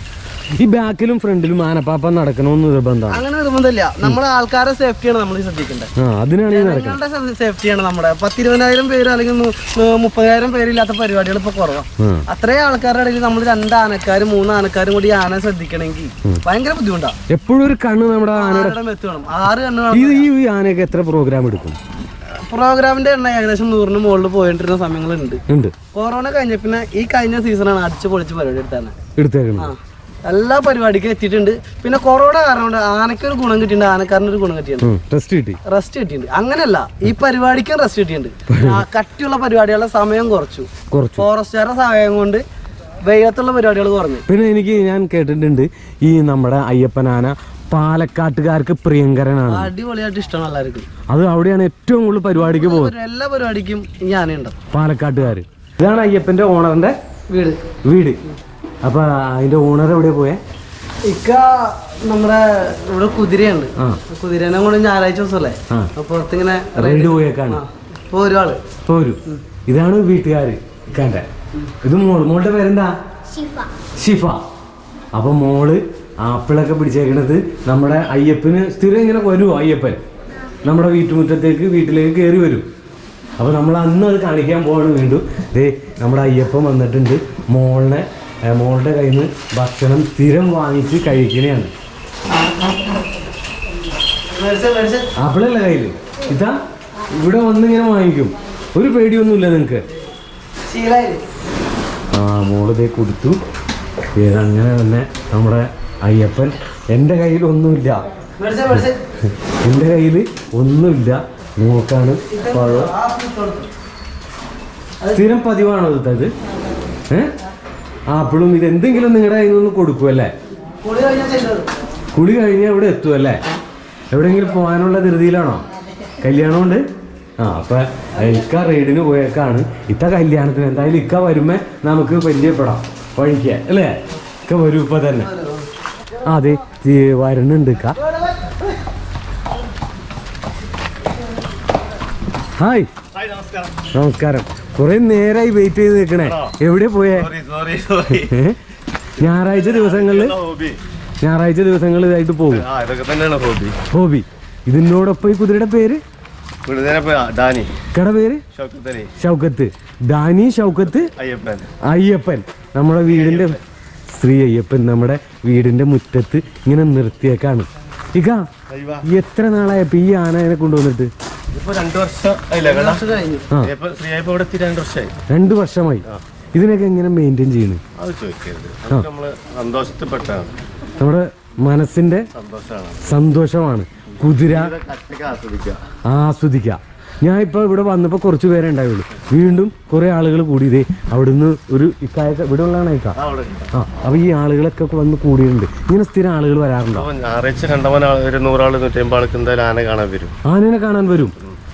ഈ ബാക്കിലും ഫ്രണ്ടിലും ആനപ്പാപ്പൻ നടക്കണമെന്ന് നിർബന്ധമാണ്. അങ്ങനെ നിർബന്ധമില്ല. നമ്മുടെ ആൾക്കാരുടെ സേഫ്റ്റിയാണ് നമ്മൾ ശ്രദ്ധിക്കേണ്ടത്. ആ അതിനാണ് ഈ നടക്കുന്നത്. ജനങ്ങളുടെ സേഫ്റ്റിയാണ് നമ്മുടെ. പത്തിരുപതിനായിരം പേര് അല്ലെങ്കിൽ മുപ്പതിനായിരം പേരില്ലാത്ത പരിപാടികൾ ഇപ്പൊ കുറവാണ്. അത്രയും ആൾക്കാരുടെ ഇടയിൽ നമ്മൾ രണ്ട് ആനക്കാരും മൂന്ന് ആനക്കാരും കൂടി ആന ശ്രദ്ധിക്കണമെങ്കിൽ ഭയങ്കര ബുദ്ധിമുട്ടാണ്. എപ്പോഴും ഒരു കണ്ണ് നമ്മുടെ ആനയുടെ മെത്ത് വേണം. ആറ് കണ്ണ് ഇത് ഈ ആനയൊക്കെ എത്ര പ്രോഗ്രാം എടുക്കും? പ്രോഗ്രാമിന്റെ എണ്ണ ഏകദേശം നൂറിന് മുകളിൽ പോയിട്ടിരുന്ന സമയങ്ങളുണ്ട്. ഉണ്ട്. കൊറോണ കഴിഞ്ഞ പിന്നെ ഈ കഴിഞ്ഞ സീസണാണ് അടിച്ചു പൊളിച്ച് പരിപാടി എടുത്താണ് എടുത്തേക്കുന്നത്. എല്ലാ പരിപാടിക്കും എത്തിയിട്ടുണ്ട്. പിന്നെ കൊറോണ കാരണം കൊണ്ട് ആനക്കൊരു ഗുണം കിട്ടിയിട്ടുണ്ട്, ആനക്കാരനൊരു ഗുണം കിട്ടിയിട്ടുണ്ട്, റെസ്റ്റ് കിട്ടി റെസ്റ്റ് കിട്ടിയിട്ടുണ്ട്. അങ്ങനെയല്ല, ഈ പരിപാടിക്കും റെസ്റ്റ് കിട്ടിയിട്ടുണ്ട്. കട്ടിയുള്ള പരിപാടികളുടെ സമയം കുറച്ചു. ഫോറസ്റ്റുകാരുടെ സഹായം കൊണ്ട് വെയ്യത്തുള്ള പരിപാടികൾ കുറഞ്ഞു. പിന്നെ എനിക്ക് ഞാൻ കേട്ടിട്ടുണ്ട് ഈ നമ്മുടെ അയ്യപ്പൻ ആന പാലക്കാട്ടുകാർക്ക് പ്രിയങ്കരനാണ്. അടിപൊളിയായിട്ട് ഇഷ്ടമാണ് എല്ലാവർക്കും. അത് അവിടെയാണ് ഏറ്റവും കൂടുതൽ പരിപാടിക്ക് പോകുന്നത്. എല്ലാ പരിപാടിക്കും ഈ ആനയുണ്ടാവും പാലക്കാട്ടുകാർ. ഇതാണ് അയ്യപ്പന്റെ ഓണറിന്റെ വീട് വീട് അപ്പൊ അതിന്റെ ഓണർ എവിടെയാ പോയെ? ഇക്ക നമ്മുടെ ഇവിടെ കുതിരയുണ്ട്. കുതിരനെ കൊണ്ട് ഞായറാഴ്ച ദിവസമല്ലേ പുറത്തിങ്ങനെ റൈഡ് പോയേക്കാണ്. ഇപ്പൊ ഒരാള് പോരും. ഇതാണ് വീട്ടുകാര് ഇക്കാന്റെ. ഇത് മോള്. മോളുടെ പേരെന്താ? ഷിഫ. അപ്പൊ മോള് ആപ്പിളൊക്കെ പിടിച്ചേക്കണത് നമ്മുടെ അയ്യപ്പന് സ്ഥിരം ഇങ്ങനെ വരുമോ? അയ്യപ്പൻ നമ്മുടെ വീട്ടുമുറ്റത്തേക്ക് വീട്ടിലേക്ക് കയറി വരും. അപ്പോൾ നമ്മൾ അന്ന് അത് കാണിക്കാൻ പോവാണ്. വീണ്ടും ദേ നമ്മുടെ അയ്യപ്പൻ വന്നിട്ടുണ്ട്. മോളിനെ മോളുടെ കയ്യിൽ നിന്ന് ഭക്ഷണം സ്ഥിരം വാങ്ങിച്ച് കഴിക്കണയാണ്. ആപ്പിളല്ല കയ്യിൽ. ഇതാ ഇവിടെ വന്നിങ്ങനെ വാങ്ങിക്കും. ഒരു പേടിയൊന്നുമില്ല നിങ്ങൾക്ക്. ആ മോള് ദേ കൊടുത്തു. അങ്ങനെ തന്നെ നമ്മുടെ അയ്യപ്പൻ. എൻ്റെ കയ്യിൽ ഒന്നുമില്ല, എൻ്റെ കയ്യിൽ ഒന്നുമില്ല. നോക്കാണ് പഴം. സ്ഥിരം പതിവാണോ ഇത്? ഏഹ് ആപ്പിളും ഇത് എന്തെങ്കിലും നിങ്ങളുടെ കയ്യിൽ നിന്ന് കൊടുക്കുമല്ലേ? കുളി കഴിഞ്ഞാൽ ഇവിടെ എത്തുമല്ലേ? എവിടെയെങ്കിലും പോകാനുള്ള ധൃതിയിലാണോ? കല്യാണമുണ്ട്. ആ അപ്പൊ ഇക്ക റൈഡിന് പോയേക്കാണ്. ഇത്ത കല്യാണത്തിന് എന്തായാലും ഇക്ക വരുമ്പോ നമുക്ക് പരിചയപ്പെടാം വഴിക്ക് അല്ലേ? ഇക്ക വരും ഇപ്പൊ തന്നെ. അതെ വരുന്നുണ്ട് ഇക്ക. ഹായ് നമസ്കാരം. കുറെ നേരമായി വെയിറ്റ് ചെയ്ത് നിൽക്കണേ. എവിടെ പോയേ? ഞായറാഴ്ച ദിവസങ്ങളില് ഞായറാഴ്ച ദിവസങ്ങളിൽ ഇതായിട്ട് പോകും. ഹോബി. ഇതിനോടൊപ്പം ഈ കുതിരയുടെ പേര് കട പേര് ഷൗക്കത്ത്. ഡാനി ഷൗക്കത്ത് അയ്യപ്പൻ. നമ്മുടെ വീടിന്റെ ശ്രീ അയ്യപ്പൻ നമ്മുടെ വീടിന്റെ മുറ്റത്ത് ഇങ്ങനെ നിർത്തിയേക്കാണ്. ഇക്ക എത്ര നാളായപ്പോ ഈ ആനയെ കൊണ്ടുവന്നിട്ട്? രണ്ടു വർഷമായി. ഇതിനൊക്കെ എങ്ങനെ മെയിൻറ്റെയിൻ ചെയ്യുന്നു? നമ്മുടെ മനസ്സിന്റെ സന്തോഷമാണ് കുതിര ആസ്വദിക്കുക. ഞാൻ ഇപ്പൊ ഇവിടെ വന്നപ്പോ കുറച്ചു പേരെ ഉണ്ടായുള്ളൂ. വീണ്ടും കുറെ ആളുകൾ കൂടി. ഇതേ അവിടുന്ന് ഒരു ഇക്കായ ഇവിടെ ഉള്ളതാണ് ഇക്ക. ആ അപ്പൊ ഈ ആളുകളൊക്കെ വന്ന് കൂടിയിട്ടുണ്ട്. ഇങ്ങനെ സ്ഥിരം ആളുകൾ വരാറുണ്ടോ? ആനേനെ കാണാൻ വരും.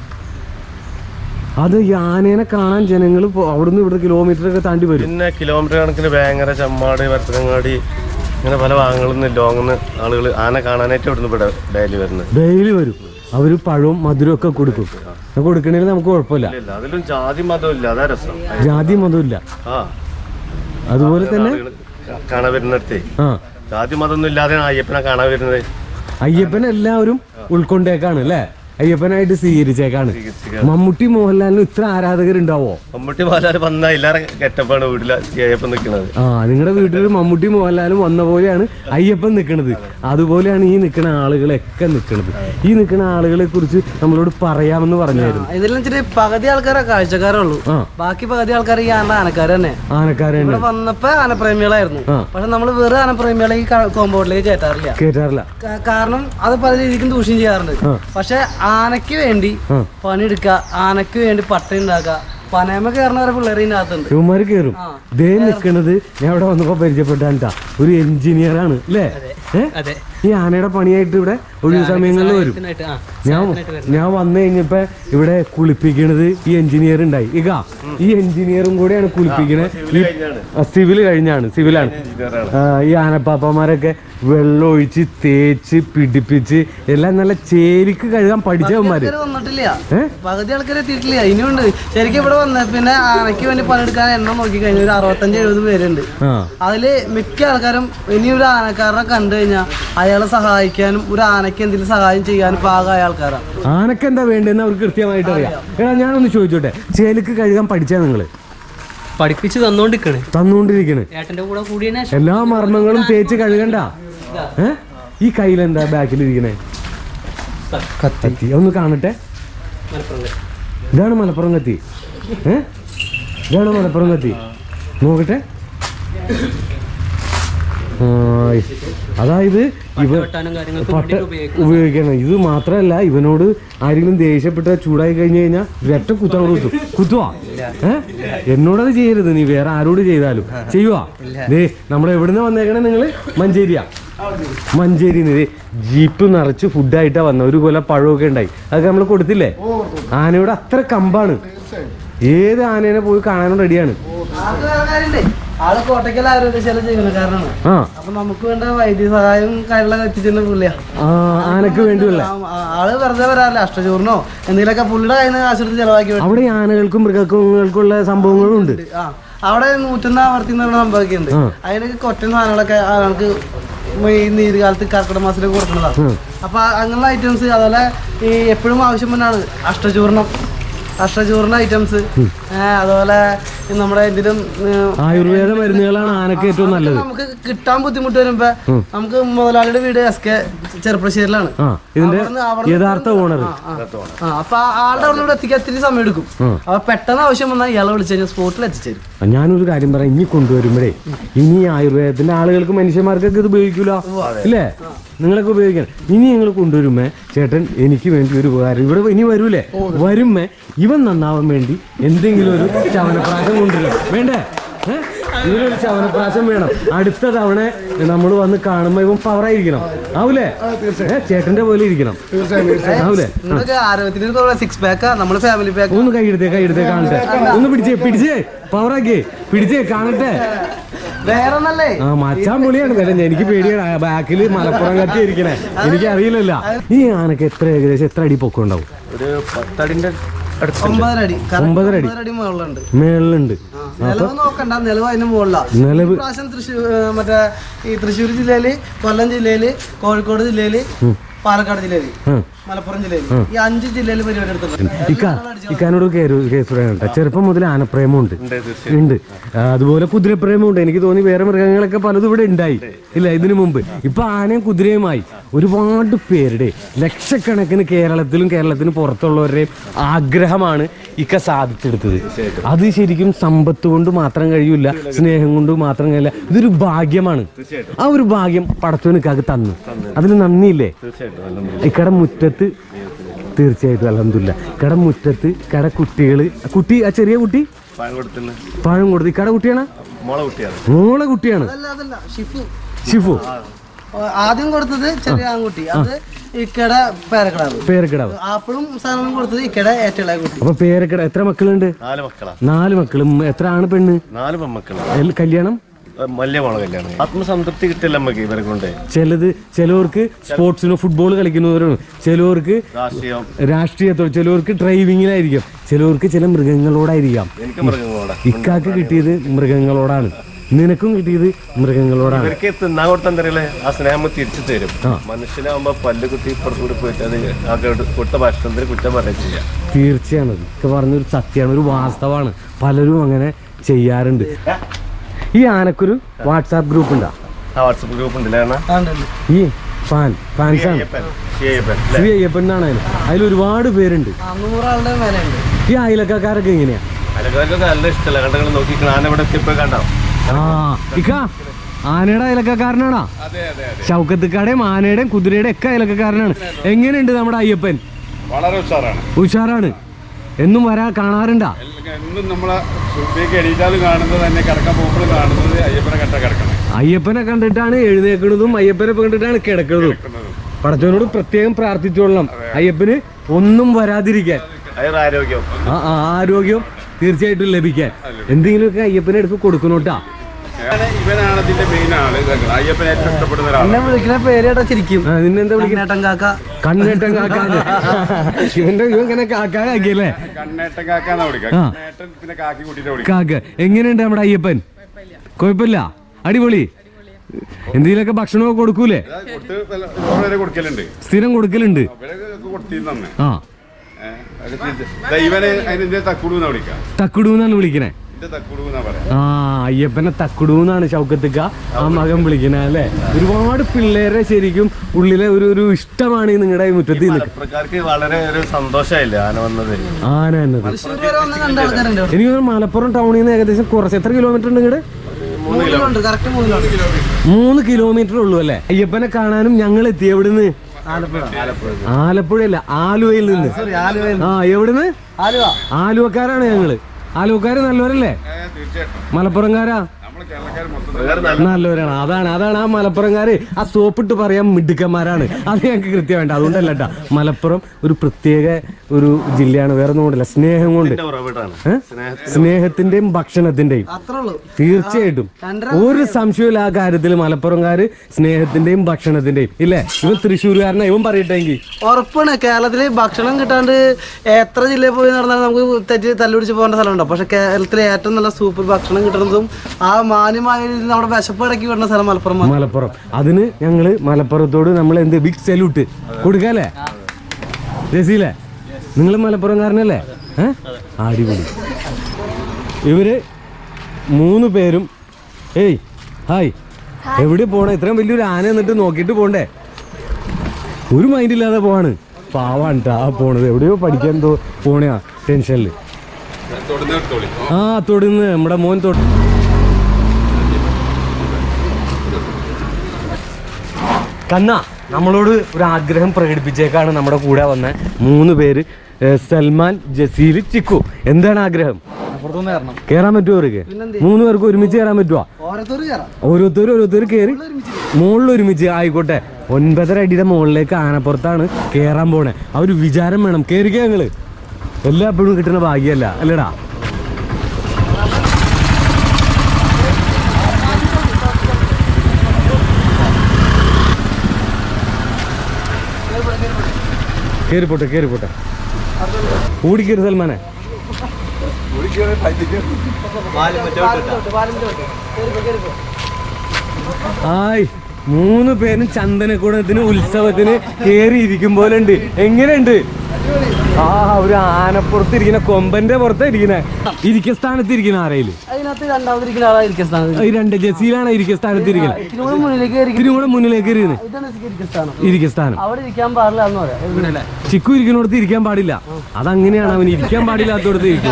അത് ഈ ആനേനെ കാണാൻ ജനങ്ങൾ അവിടുന്ന് ഇവിടെ കിലോമീറ്റർ ഒക്കെ താണ്ടി വരും. പിന്നെ കിലോമീറ്റർ കണക്കിന് വേങ്ങര, ചമ്മാട്, വരത്തനങ്ങാടി ഇങ്ങനെ പല ഭാഗങ്ങളിൽ ലോങ്ങുന്ന ആളുകൾ ആന കാണാനായിട്ട് ഇവിടുന്ന് ഇവിടെ ഡെയിലി വരുന്നത്. ഡെയിലി വരും. അവര് പഴവും മധുരവും ഒക്കെ കൊടുക്കും. കൊടുക്കണേൽ നമുക്ക് കുഴപ്പമില്ല. അതിലും ജാതി മതം ഇല്ല. അതാ രസം. ജാതി മതം ഇല്ല. അതുപോലെ തന്നെ കാണാൻ വരുന്നിടത്തേ ജാതി മതം ഒന്നും ഇല്ലാതെ അയ്യപ്പനെ കാണാൻ വരുന്നത്. അയ്യപ്പനെ എല്ലാവരും ഉൾക്കൊണ്ടേക്കാണ് അല്ലേ? അയ്യപ്പനായിട്ട് സ്വീകരിച്ചേക്കാണ്. മമ്മൂട്ടി മോഹൻലാലിന് ഇത്ര ആരാധകരുണ്ടാവോ? മമ്മൂട്ടി മോഹൻലാൽ വന്ന എല്ലാവരും കെട്ടപ്പാണ് വീട്ടില് അയ്യപ്പൻ നിൽക്കുന്നത്. ആ നിങ്ങളുടെ വീട്ടിൽ മമ്മൂട്ടി മോഹൻലാലും വന്ന പോലെയാണ് അയ്യപ്പൻ നിൽക്കുന്നത്. അതുപോലെയാണ് ഈ നിൽക്കുന്ന ആളുകളൊക്കെ നിൽക്കുന്നത്. ഈ നിൽക്കുന്ന ആളുകളെ കുറിച്ച് നമ്മളോട് പറയാമെന്ന് പറഞ്ഞായിരുന്നു. ഇതിലും ഇച്ചിരി പകുതി ആൾക്കാരെ കാഴ്ചക്കാരുള്ളൂ. ബാക്കി പകുതി ആൾക്കാർ ഈ ആന ആനക്കാർ തന്നെ. ആനക്കാരെ ഇവിടെ വന്നപ്പോ ആനപ്രേമികളായിരുന്നു. പക്ഷെ നമ്മള് വേറെ ആനപ്രേമികളെ ഈ കോമ്പൗണ്ടിലേക്ക് കയറ്റാറില്ല. കേട്ടാറില്ല. കാരണം അത് പല രീതിക്കും ദൂഷ്യം ചെയ്യാറുണ്ട്. പക്ഷെ ആനക്ക് വേണ്ടി പണിയെടുക്കുക, ആനക്ക് വേണ്ടി പട്ട ഉണ്ടാക്കുക, പനയമ കയറുന്നവരെ പിള്ളേരെ ഇതിനകത്തുണ്ട്. ഇവന്മാര് കയറും. ദേ നിൽക്കണത് ഞാൻ ഇവിടെ വന്നപ്പോ പരിചയപ്പെട്ടാ ഒരു എഞ്ചിനീയർ ആണ് അല്ലേ? ഏഹ് ഈ ആനയുടെ പണിയായിട്ട് ഇവിടെ ഒഴിവ് സമയങ്ങളിൽ വരും. ഞാൻ ഞാൻ വന്നു കഴിഞ്ഞപ്പോ ഇവിടെ കുളിപ്പിക്കണത് ഈ എഞ്ചിനീയർ ഉണ്ടായി. ഇക ഈ എഞ്ചിനീയറും കൂടെയാണ് കുളിപ്പിക്കണത്. ഈ സിവിൽ കഴിഞ്ഞാണ്, സിവിലാണ്. ഈ ആനപ്പാപ്പന്മാരൊക്കെ വെള്ളം ഒഴിച്ച് തേച്ച് പിടിപ്പിച്ച് എല്ലാം നല്ല ചേരിക്ക് കഴുകാൻ പഠിച്ചവന്മാര് വന്നിട്ടില്ല. പകുതി ആൾക്കാർ എത്തിയിട്ടില്ല, ഇനിയുണ്ട്. ശരിക്കും ഇവിടെ വന്ന പിന്നെ ആനയ്ക്ക് വേണ്ടി പണിയെടുക്കാൻ എണ്ണം നോക്കി കഴിഞ്ഞാൽ ഒരു അറുപത്തഞ്ച് എഴുപത് പേരുണ്ട്. അതില് മിക്ക ആൾക്കാരും ഇനി ഒരു ആനക്കാരനെ കണ്ടു കഴിഞ്ഞാൽ അയാളെ സഹായിക്കാനും ഒരു ആനയ്ക്ക് എന്തെങ്കിലും സഹായം ചെയ്യാനും പാകമായ ആൾക്കാരാണ്. ആനക്ക് എന്താ വേണ്ടതെന്ന് അവർക്ക് കൃത്യമായിട്ട് അറിയാം. എടാ ഞാനൊന്ന് ചോദിച്ചോട്ടെ, ചേലിക്ക് കഴുകാൻ പഠിച്ചാ നിങ്ങള്? പഠിപ്പിച്ച് തന്നോണ്ടിരിക്കണേ തന്നോണ്ടിരിക്കണേ ഏട്ടന്റെ കൂടെ കൂടിയ എല്ലാ മർമ്മങ്ങളും തേച്ച് കഴുകണ്ട. ഏഹ് ഈ കയ്യിലെന്താ ബാക്കിലിരിക്കണേ? കത്തി. ഒന്ന് കാണട്ടെ. ഇതാണ് മലപ്പുറം കത്തി. ഏഹ് ഇതാണ് മലപ്പുറം കത്തി. നോക്കട്ടെ. അതായത് ഇവ പട്ട ഉപയോഗിക്കണം. ഇത് മാത്രമല്ല, ഇവനോട് ആരെങ്കിലും ദേഷ്യപ്പെട്ട ചൂടായി കഴിഞ്ഞു കഴിഞ്ഞാൽ ഒരൊറ്റ കുത്താൻ കുത്തും. കുത്തുവാ? ഏഹ് എന്നോടത് ചെയ്യരുത്, നീ വേറെ ആരോട് ചെയ്താലും. ചെയ്യുവാ? ദേ നമ്മൾ എവിടുന്ന് വന്നേക്കണേ? നിങ്ങള് മഞ്ചേരിയാ? മഞ്ചേരിന്ന് ജീപ്പ് നിറച്ച് ഫുഡായിട്ടാ വന്ന. ഒരു കൊല പഴമൊക്കെ ഉണ്ടായി, അതൊക്കെ നമ്മൾ കൊടുത്തില്ലേ? ആനയോട് അത്ര കമ്പാണ്. ഏത് ആനേനെ പോയി കാണാനും റെഡിയാണ്. ആള് കോട്ടയ്ക്കൽ ആരോഗ്യശാല ജീവനക്കാരനാണ്. അപ്പൊ നമുക്ക് വേണ്ട വൈദ്യസഹായം കാര്യങ്ങളൊക്കെ എത്തിച്ചിട്ടുണ്ട് പുള്ളിയാ. ആനക്ക് വേണ്ടിയുള്ള ആള് വെറുതെ വരാറില്ല. അഷ്ടചൂർണോ എന്തെങ്കിലുമൊക്കെ പുള്ളിയുടെ കയ്യിൽ നിന്ന് കാശെടുത്ത് ചെലവാക്കി. അവിടെ ആനകൾക്കും മൃഗങ്ങൾക്കുള്ള സംഭവങ്ങളും ഉണ്ട്. ആ അവിടെ നൂറ്റൊന്ന് ആവർത്തി എന്ന് പറഞ്ഞ സംഭവമൊക്കെയുണ്ട്. അതിനൊക്കെ കൊറ്റൻ സാധനങ്ങളൊക്കെ ആൾക്ക് ഈ നീരുകാലത്ത് കർക്കിടക മാസത്തിലൊക്കെ കൊടുക്കുന്നതാണ്. അപ്പൊ അങ്ങനെയുള്ള ഐറ്റംസ്, അതുപോലെ ഈ എപ്പോഴും ആവശ്യം തന്നെയാണ് അഷ്ടചൂർണം, അഷ്ടചൂർണ ഐറ്റംസ്. അതുപോലെ നമ്മുടെ എന്തിനും ആയുർവേദ മരുന്നുകളാണ് ആനക്ക് ഏറ്റവും നല്ലത്. നമുക്ക് കിട്ടാൻ ബുദ്ധിമുട്ട് വരുമ്പോ നമുക്ക് മുതലാളിയുടെ വീട് എസ് കെ ചെറുപ്പശ്ശേരിയിലാണ്. യഥാർത്ഥ ഓണർ. അപ്പൊ ആളുടെ അവിടെ ഇവിടെ എത്തിക്കാൻ ഒത്തിരി സമയം എടുക്കും. അപ്പൊ പെട്ടെന്ന് ആവശ്യം വന്നാൽ ഇയാളെ വിളിച്ചു കഴിഞ്ഞാൽ സ്പോട്ടിൽ എത്തിച്ചേരും. ഞാനൊരു കാര്യം പറയാം, ഇനി കൊണ്ടുവരുമ്പോഴേ ഇനി ആയുർവേദത്തിന്റെ ആളുകൾക്ക് മനുഷ്യന്മാർക്കൊക്കെ ഇത് ഉപയോഗിക്കൂല ഇല്ലേ? നിങ്ങളൊക്കെ ഉപയോഗിക്കണം. ഇനി നിങ്ങൾ കൊണ്ടുവരുമ്പോ ചേട്ടൻ എനിക്ക് വേണ്ടി ഒരു ഉപകാരം, ഇവിടെ ഇനി വരൂലേ? വരുമ്പോ ഇവൻ നന്നാവാൻ വേണ്ടി എന്തെങ്കിലും ഒരു ചവനപ്രാശം കൊണ്ടുവരും. വേണ്ടേ? ഇതിലൊരു ചവനപ്രാശം വേണം. അടുത്ത തവണ നമ്മൾ വന്ന് കാണുമ്പോ ഇവൻ പവറായിരിക്കണം. ആവൂലേ? ചേട്ടന്റെ പോലെ ഇരിക്കണം. ആവൂലേ? സിക്സ് പാക്കാ നമ്മള് ഫാമിലി പാക്ക്. ഒന്ന് കൈ എടുത്തേ, കൈ എടുത്തേ കാണട്ടെ. ഒന്ന് പിടിച്ചേ, പിടിച്ചേ, പവറാക്കിയേ, പിടിച്ചേ കാണട്ടെ. ആ മച്ചാൻ പൊളിയാണ്. കാരണം എനിക്ക് പേടിയാണ്, ബാക്കിൽ മലപ്പുറം കത്തി ഇരിക്കണേ. എനിക്ക് അറിയില്ലല്ല. ഈ ആനക്ക് എത്ര ഏകദേശം എത്ര അടി പൊക്കം ഉണ്ടാവും? ഒരു പത്തടിന്റെ ഒമ്പതര അടി. ഒമ്പതര അടി മുകളിലുണ്ട്. മേളിലുണ്ട്. നിലവ് നോക്കണ്ട, നിലവ് അതിന് മുകളിലാണ്. നിലവ് പ്രാവശ്യം തൃശ്ശൂർ മറ്റേ ഈ തൃശ്ശൂർ ജില്ലയില്, കൊല്ലം ജില്ലയില്, കോഴിക്കോട് ജില്ലയില്, പാലക്കാട് ജില്ലയില്, മലപ്പുറം ജില്ലയില്, ഈ അഞ്ച് ജില്ലയിൽ പരിപാടി എടുത്തിട്ടുണ്ട്. ഇക്കാനോട് കേസ് പറയാനുണ്ട്. ചെറുപ്പം മുതൽ ആനപ്രേമുണ്ട് ഉണ്ട്, അതുപോലെ കുതിരപ്രേമും ഉണ്ട്. എനിക്ക് തോന്നി വേറെ മൃഗങ്ങളൊക്കെ പലതും ഇവിടെ ഉണ്ടായി ഇല്ല ഇതിനു മുമ്പ്. ഇപ്പൊ ആനയും കുതിരയുമായി ഒരുപാട് പേരുടെ ലക്ഷക്കണക്കിന് കേരളത്തിലും കേരളത്തിന് പുറത്തുള്ളവരുടെയും ആഗ്രഹമാണ് ഇക്ക സാധിച്ചെടുത്തത്. അത് ശരിക്കും സമ്പത്ത് കൊണ്ട് മാത്രം കഴിയൂല, സ്നേഹം കൊണ്ട് മാത്രം കഴിയില്ല. ഇതൊരു ഭാഗ്യമാണ്. ആ ഒരു ഭാഗ്യം പടച്ചവനിക്കാക്ക് തന്നു, അതിന് നന്ദിയില്ലേ? ഇക്കടെ മുറ്റത്ത് തീർച്ചയായിട്ടും അൽഹംദുലില്ലാ ഇക്കടെ മുറ്റത്ത് കട കുട്ടികള്, കുട്ടി ആ ചെറിയ കുട്ടി പഴം കൊടുത്ത് ഇക്കടെ കുട്ടിയാണ്, മോളെ കുട്ടിയാണ് ഷിഫു. ആദ്യം കൊടുത്തത് ചെറിയ ആൺകുട്ടി, അത് ഇക്കടെ പേരക്കിടാവ്. പേരക്കിടാവ് ആപ്പിളും സാധനവും കൊടുത്തത് ഇക്കടെ ഏറ്റവും കുട്ടി. അപ്പൊ പേരക്കിട എത്ര മക്കളുണ്ട്? നാല് മക്കളാ. നാല് മക്കളും. എത്ര ആണ് പെണ്ണ്? നാല് പെൺമക്കള്. കല്യാണം വലിയ മോളെ കല്യാണം. ആത്മസംതൃപ്തി കിട്ടില്ല നമുക്ക് ഇവരെ കൊണ്ട്. ചിലത് ചിലവർക്ക് സ്പോർട്സിനോ ഫുട്ബോൾ കളിക്കുന്നവരാണ്, ചിലവർക്ക് രാഷ്ട്രീയം രാഷ്ട്രീയത്തോ, ചിലവർക്ക് ഡ്രൈവിങ്ങിലായിരിക്കും, ചിലവർക്ക് ചില മൃഗങ്ങളോടായിരിക്കാം. എനിക്ക് മൃഗങ്ങളോടാ. ഇക്കാക്ക് കിട്ടിയത് മൃഗങ്ങളോടാണ്, നിനക്കും കിട്ടിയത് മൃഗങ്ങളോടാണ്. ഇവർക്ക് തിന്നാൻ കൊടുത്തറിയില്ലേ ആ സ്നേഹം തിരിച്ചു തരും. മനുഷ്യനാകുമ്പോ പല്ല് കുത്തി ഇപ്പുറത്തുകൂടി പോയിട്ട് അത് ആ കൊടുത്ത ഭക്ഷണത്തിന് കുറ്റം പറയുക ചെയ്യാം. തീർച്ചയാണ്. ഇതൊക്കെ പറഞ്ഞൊരു സത്യമാണ്, ഒരു വാസ്തവമാണ്. പലരും അങ്ങനെ ചെയ്യാറുണ്ട്. ഈ ആനക്കൊരു വാട്സാപ്പ് ഗ്രൂപ്പ് ഉണ്ടാ? വാട്സാപ്പ് ഗ്രൂപ്പ് ഉണ്ടല്ലേ? ഈ ഫാൻ ഫാൻസാണ് ശ്രീ അയ്യപ്പൻ എന്നാണ് അതിന്. അതിൽ ഒരുപാട് പേരുണ്ട്. ഈ അയലക്കാരൊക്കെ എങ്ങനെയാ? അയലക്കാർക്കൊക്കെ നല്ല ഇഷ്ടമല്ല. കണ്ടങ്ങൾ നോക്കി ആന ഇവിടെ എത്തിയപ്പോ കണ്ടോ? ആ ഇക്ക ആനയുടെ അയലക്കാരനാണോ? ഷൗക്കത്തുക്കാടെയും ആനയുടെയും കുതിരയുടെ ഒക്കെ അയലക്കാരനാണ്. എങ്ങനെയുണ്ട് നമ്മുടെ അയ്യപ്പൻ? വളരെ ഉഷാറാണ്. ഉഷാറാണ്. എന്നും വരാ കാണാറുണ്ടാ? എന്നും നമ്മളെ എണീറ്റാലും കാണുന്നത് തന്നെ, കിടക്കാൻ പോകുമ്പോഴും കാണുന്നത് അയ്യപ്പനെ കണ്ട കിടക്കണം. അയ്യപ്പനെ കണ്ടിട്ടാണ് എഴുന്നേക്കുന്നതും അയ്യപ്പനെ കണ്ടിട്ടാണ് കിടക്കുന്നതും. പടച്ചവനോട് പ്രത്യേകം പ്രാർത്ഥിച്ചോളണം അയ്യപ്പന് ഒന്നും വരാതിരിക്കാൻ, ആരോഗ്യം ആരോഗ്യം തീർച്ചയായിട്ടും ലഭിക്കാൻ. എന്തെങ്കിലുമൊക്കെ അയ്യപ്പനെ എടുത്ത് കൊടുക്കണോട്ടാ. ഇവനാണ് ഇതിന്റെ മെയിൻ ആള്. അയ്യപ്പനെ ഏറ്റവും ഇഷ്ടപ്പെടുന്ന എന്നെ വിളിക്കുന്ന പേരേട്ടാ ശരിക്കും നിന്നെന്താ വിളിക്കുന്നത്? കണ്ണേട്ടൻ കാക്ക. കണ്ണേട്ടൻ കാക്കാന്. ഇവന്റെ ഇവൻ ഇങ്ങനെ കാക്കാക്കിയല്ലേ? കണ്ണേട്ടൻ കാക്കാന്നാ വിളിക്കുക. കണ്ണേട്ടൻ പിന്നെ കാക്കി കൂട്ടിട്ട് വിളിക്കുക. കാക്ക എങ്ങനെയുണ്ട് നമ്മുടെ അയ്യപ്പൻ? കുഴപ്പമില്ല, അടിപൊളി. എന്തെങ്കിലുമൊക്കെ ഭക്ഷണമൊക്കെ കൊടുക്കൂലേ? കൊടുക്കലുണ്ട്, സ്ഥിരം കൊടുക്കലുണ്ട്. ആ തക്കുടൂന്നാണ് വിളിക്കണേ. ആ അയ്യപ്പനെ തക്കുടൂന്നാണ് ഷൗക്കത്തിക്ക ആ മകൻ വിളിക്കണേ അല്ലേ? ഒരുപാട് പിള്ളേരെ ശരിക്കും ഉള്ളിലെ ഒരു ഒരു ഇഷ്ടമാണ് നിങ്ങളുടെ മുറ്റത്ത്. വളരെ ഒരു സന്തോഷമായില്ലേ ആന വന്നത്? ആന എന്നത് എനിക്ക് തോന്നുന്നു മലപ്പുറം ടൗണിൽ നിന്ന് ഏകദേശം കുറച്ച് എത്ര കിലോമീറ്റർ ഉണ്ട് ഇങ്ങോട്ട്? മൂന്ന് കിലോമീറ്റർ ഉള്ളൂ അല്ലേ? അയ്യപ്പനെ കാണാനും ഞങ്ങൾ എത്തി. എവിടുന്ന്? ആലപ്പുഴയല്ല, ആലുവയിൽ നിന്ന്. ആ എവിടുന്ന്? ആലുവക്കാരാണ് ഞങ്ങള്. ആലുവക്കാര് നല്ലവരല്ലേ? മലപ്പുറംകാരാ നല്ലവരാണ്. അതാണ് അതാണ് ആ മലപ്പുറംകാര് ആ സോപ്പിട്ട് പറയാൻ മിടുക്കന്മാരാണ്. അത് ഞങ്ങൾക്ക് കൃത്യമായിട്ട്. അതുകൊണ്ടല്ല കേട്ടാ, മലപ്പുറം ഒരു പ്രത്യേക ഒരു ജില്ലയാണ്. വേറെ ഒന്നും കൊണ്ടല്ല, സ്നേഹം കൊണ്ട്. സ്നേഹത്തിന്റെയും ഭക്ഷണത്തിന്റെയും. തീർച്ചയായിട്ടും ഒരു സംശയമില്ല ആ കാര്യത്തിൽ. മലപ്പുറംകാര് സ്നേഹത്തിന്റെയും ഭക്ഷണത്തിന്റെയും ഇല്ലേ? ഇവൻ തൃശ്ശൂരുകാരനാ, ഇവൻ പറയട്ടെങ്കിൽ ഉറപ്പാണ്. കേരളത്തില് ഭക്ഷണം കിട്ടാണ്ട് എത്ര ജില്ലയിൽ പോയി നടന്നാലും നമുക്ക് തെറ്റി തല്ലുപിടിച്ച് പോകേണ്ട സ്ഥലമുണ്ടോ? പക്ഷെ കേരളത്തിലെ ഏറ്റവും നല്ല സൂപ്പർ ഭക്ഷണം കിട്ടുന്നതും ആ മാന്യമായ രീതിയിൽ നമ്മുടെ വിശപ്പ് ഇടയ്ക്ക് വരുന്ന സ്ഥലം മലപ്പുറം. മലപ്പുറം അതിന് ഞങ്ങള് മലപ്പുറത്തോട് നമ്മൾ എന്ത് ബിഗ് സല്യൂട്ട് കൊടുക്കാല്ലേ? ജസീലേ, നിങ്ങൾ മലപ്പുറംകാരനല്ലേ? ഏഹ് അടിപൊളി. ഇവര് മൂന്ന് പേരും ഏയ് ഹായ് എവിടെ പോണേ? ഇത്രയും വലിയൊരു ആന എന്നിട്ട് നോക്കിയിട്ട് പോണ്ടേ? ഒരു മൈൻഡില്ലാതെ പോവാണ്. പാവാണ് ട്ടാ പോണത്. എവിടെയോ പഠിക്കാൻ തോ പോണയാ ടെൻഷനില്. ആ തൊടുന്ന് നമ്മുടെ മോൻ തൊട്ട്. കണ്ണ നമ്മളോട് ഒരു ആഗ്രഹം പ്രകടിപ്പിച്ചേക്കാണ് നമ്മുടെ കൂടെ വന്ന മൂന്ന് പേര്. സൽമാൻ, ജസീൽ, ചിക്കു. എന്താണ് ആഗ്രഹം? കേറാൻ പറ്റുമോ അവർക്ക്? മൂന്ന് പേർക്ക് ഒരുമിച്ച് കയറാൻ പറ്റുമോ? ഓരോരുത്തരും ഓരോരുത്തർ കയറി മുകളിൽ ഒരുമിച്ച്. ആയിക്കോട്ടെ. ഒൻപതര അടിയുടെ മുകളിലേക്ക് ആനപ്പുറത്താണ് കയറാൻ പോണേ. ആ ഒരു വിചാരം വേണം. കയറിക്കോ ഞങ്ങള്. എല്ലാപ്പോഴും കിട്ടുന്ന ഭാഗ്യമല്ല അല്ലേടാ? കേറിപ്പോട്ടെ കേറിപ്പോട്ടെ. ഓടിക്കരുത് സൽമാനെ. ആയ് മൂന്ന് പേരും ചന്ദനക്കുടത്തിന് ഉത്സവത്തിന് കേറിയിരിക്കും പോലെ ഉണ്ട്. എങ്ങനെയുണ്ട്? ആ ഒരു ആനപ്പുറത്ത് ഇരിക്കുന്ന കൊമ്പന്റെ പുറത്താ ഇരിക്കണേ. ഇരിക്ക സ്ഥാനത്ത് ഇരിക്കുന്ന ആരയില്? രണ്ട് ജസീലാണ് ഇരിക്ക സ്ഥാനത്ത് ഇരിക്കുന്നത്. ഇതിനും മുന്നിലേക്ക് ഇരിക്ക സ്ഥാനം. ചിക്കു ഇരിക്കുന്നിടത്ത് ഇരിക്കാൻ പാടില്ല. അതങ്ങനെയാണ്. അവൻ ഇരിക്കാൻ പാടില്ലാത്തടത്ത് ഇരിക്കും.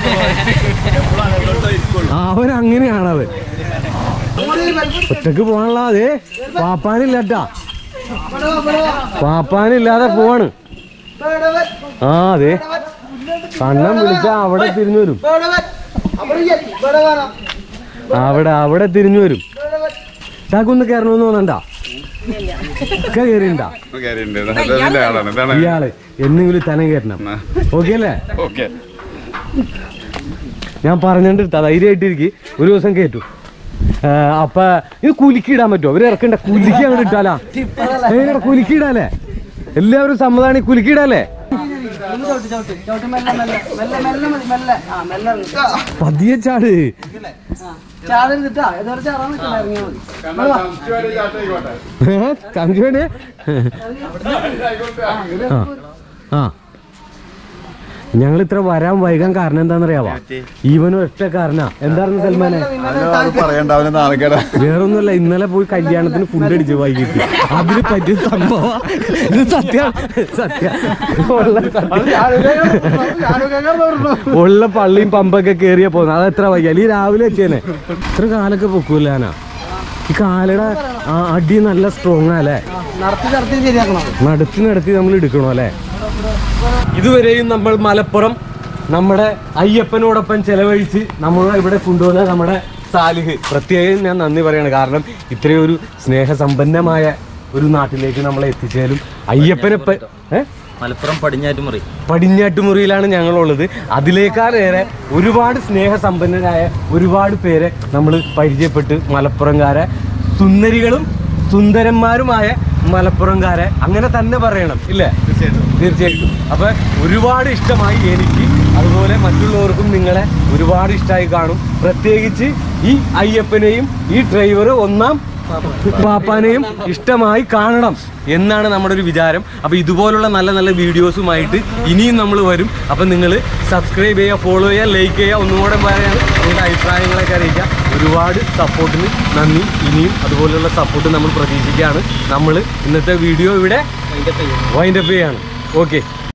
അവൻ അങ്ങനെയാണ്. അവൻ ഒറ്റക്ക് പോകാനുള്ള അതെ പാപ്പാനില്ലാട്ടാ. പാപ്പാനില്ലാതെ പോവാണ്. ആ അതെ കണ്ണൻ വിളിച്ച അവിടെ തിരിഞ്ഞു വരും. അവിടെ അവിടെ തിരിഞ്ഞു വരും. താക്കൊന്ന് കയറണമെന്ന് തോന്നണ്ട. കേറിണ്ടാ ഇയാള് എന്തെങ്കിലും തന്നെ കയറ്റണം. ഓക്കെ അല്ലേ? ഞാൻ പറഞ്ഞിട്ട് ധൈര്യമായിട്ടിരിക്കും. ഒരു ദിവസം കയറ്റു. അപ്പൊ ഇത് കുലുക്കിയിടാൻ പറ്റുമോ? അവര് ഇറക്കണ്ട. കുലുക്കി അങ്ങോട്ട് ഇട്ടാലാ? എങ്ങനെ കുലുക്കിയിടാല്ലേ? എല്ലാവരും സമ്മതാണ്. കുലുക്കിയിടാല്ലേ? പതിയെ ചാട്. ചാഞ്ചുവേണേ. ആ ഞങ്ങൾ ഇത്ര വരാൻ വൈകാൻ കാരണം എന്താണെന്നറിയാവാ? ഈവനും ഒറ്റ കാരണ. എന്തായിരുന്നു സൽമാനെ? വേറൊന്നുമല്ല, ഇന്നലെ പോയി കല്യാണത്തിന് ഫുഡ് അടിച്ചു വൈകിട്ട്. അതിന് പറ്റിയ സംഭവം ഇത്. സത്യം സത്യം ഉള്ള പള്ളിയും പമ്പൊക്കെ കേറിയ പോകുന്നത്. അത് എത്ര വൈകി? അല്ലെങ്കിൽ രാവിലെ എത്തിയേനെ. ഇത്ര കാലൊക്കെ പൊക്കൂല ആന. ഈ കാലയുടെ അടി നല്ല സ്ട്രോങ് അല്ലേ? നടത്തി നടത്തി നമ്മൾ എടുക്കണോ അല്ലേ? ഇതുവരെയും നമ്മൾ മലപ്പുറം നമ്മുടെ അയ്യപ്പനോടൊപ്പം ചെലവഴിച്ച് നമ്മൾ ഇവിടെ കൊണ്ടുവന്ന നമ്മുടെ സാലിഹ് പ്രത്യേകം ഞാൻ നന്ദി പറയാണ്. കാരണം ഇത്രയും ഒരു സ്നേഹസമ്പന്നമായ ഒരു നാട്ടിലേക്ക് നമ്മളെ എത്തിച്ചാലും അയ്യപ്പനെ ഏഹ് മലപ്പുറം പടിഞ്ഞാറ്റുമുറി പടിഞ്ഞാറ്റുമുറിയിലാണ് ഞങ്ങളുള്ളത്. അതിലേക്കാളേറെ ഒരുപാട് സ്നേഹസമ്പന്നരായ ഒരുപാട് പേരെ നമ്മൾ പരിചയപ്പെട്ട് മലപ്പുറംകാരെ സുന്ദരികളും സുന്ദരന്മാരുമായ മലപ്പുറംകാരെ അങ്ങനെ തന്നെ പറയണം ഇല്ലേ? തീർച്ചയായിട്ടും. അപ്പൊ ഒരുപാട് ഇഷ്ടമായി എനിക്ക്, അതുപോലെ മറ്റുള്ളവർക്കും നിങ്ങളെ ഒരുപാട് ഇഷ്ടമായി കാണും. പ്രത്യേകിച്ച് ഈ അയ്യപ്പനെയും ഈ ഡ്രൈവർ ഒന്നാം പാപ്പാനെയും ഇഷ്ടമായി കാണണം എന്നാണ് നമ്മുടെ ഒരു വിചാരം. അപ്പോൾ ഇതുപോലുള്ള നല്ല നല്ല വീഡിയോസുമായിട്ട് ഇനിയും നമ്മൾ വരും. അപ്പം നിങ്ങൾ സബ്സ്ക്രൈബ് ചെയ്യുക, ഫോളോ ചെയ്യുക, ലൈക്ക് ചെയ്യുക. ഒന്നുകൂടെ പറയാൻ നിങ്ങളുടെ അഭിപ്രായങ്ങളൊക്കെ അറിയിക്കുക. ഒരുപാട് സപ്പോർട്ടിന് നന്ദി. ഇനിയും അതുപോലെയുള്ള സപ്പോർട്ട് നമ്മൾ പ്രതീക്ഷിക്കുകയാണ്. നമ്മൾ ഇന്നത്തെ വീഡിയോ ഇവിടെ വൈൻഡപ്പ് ചെയ്യാണ്. ഓക്കെ.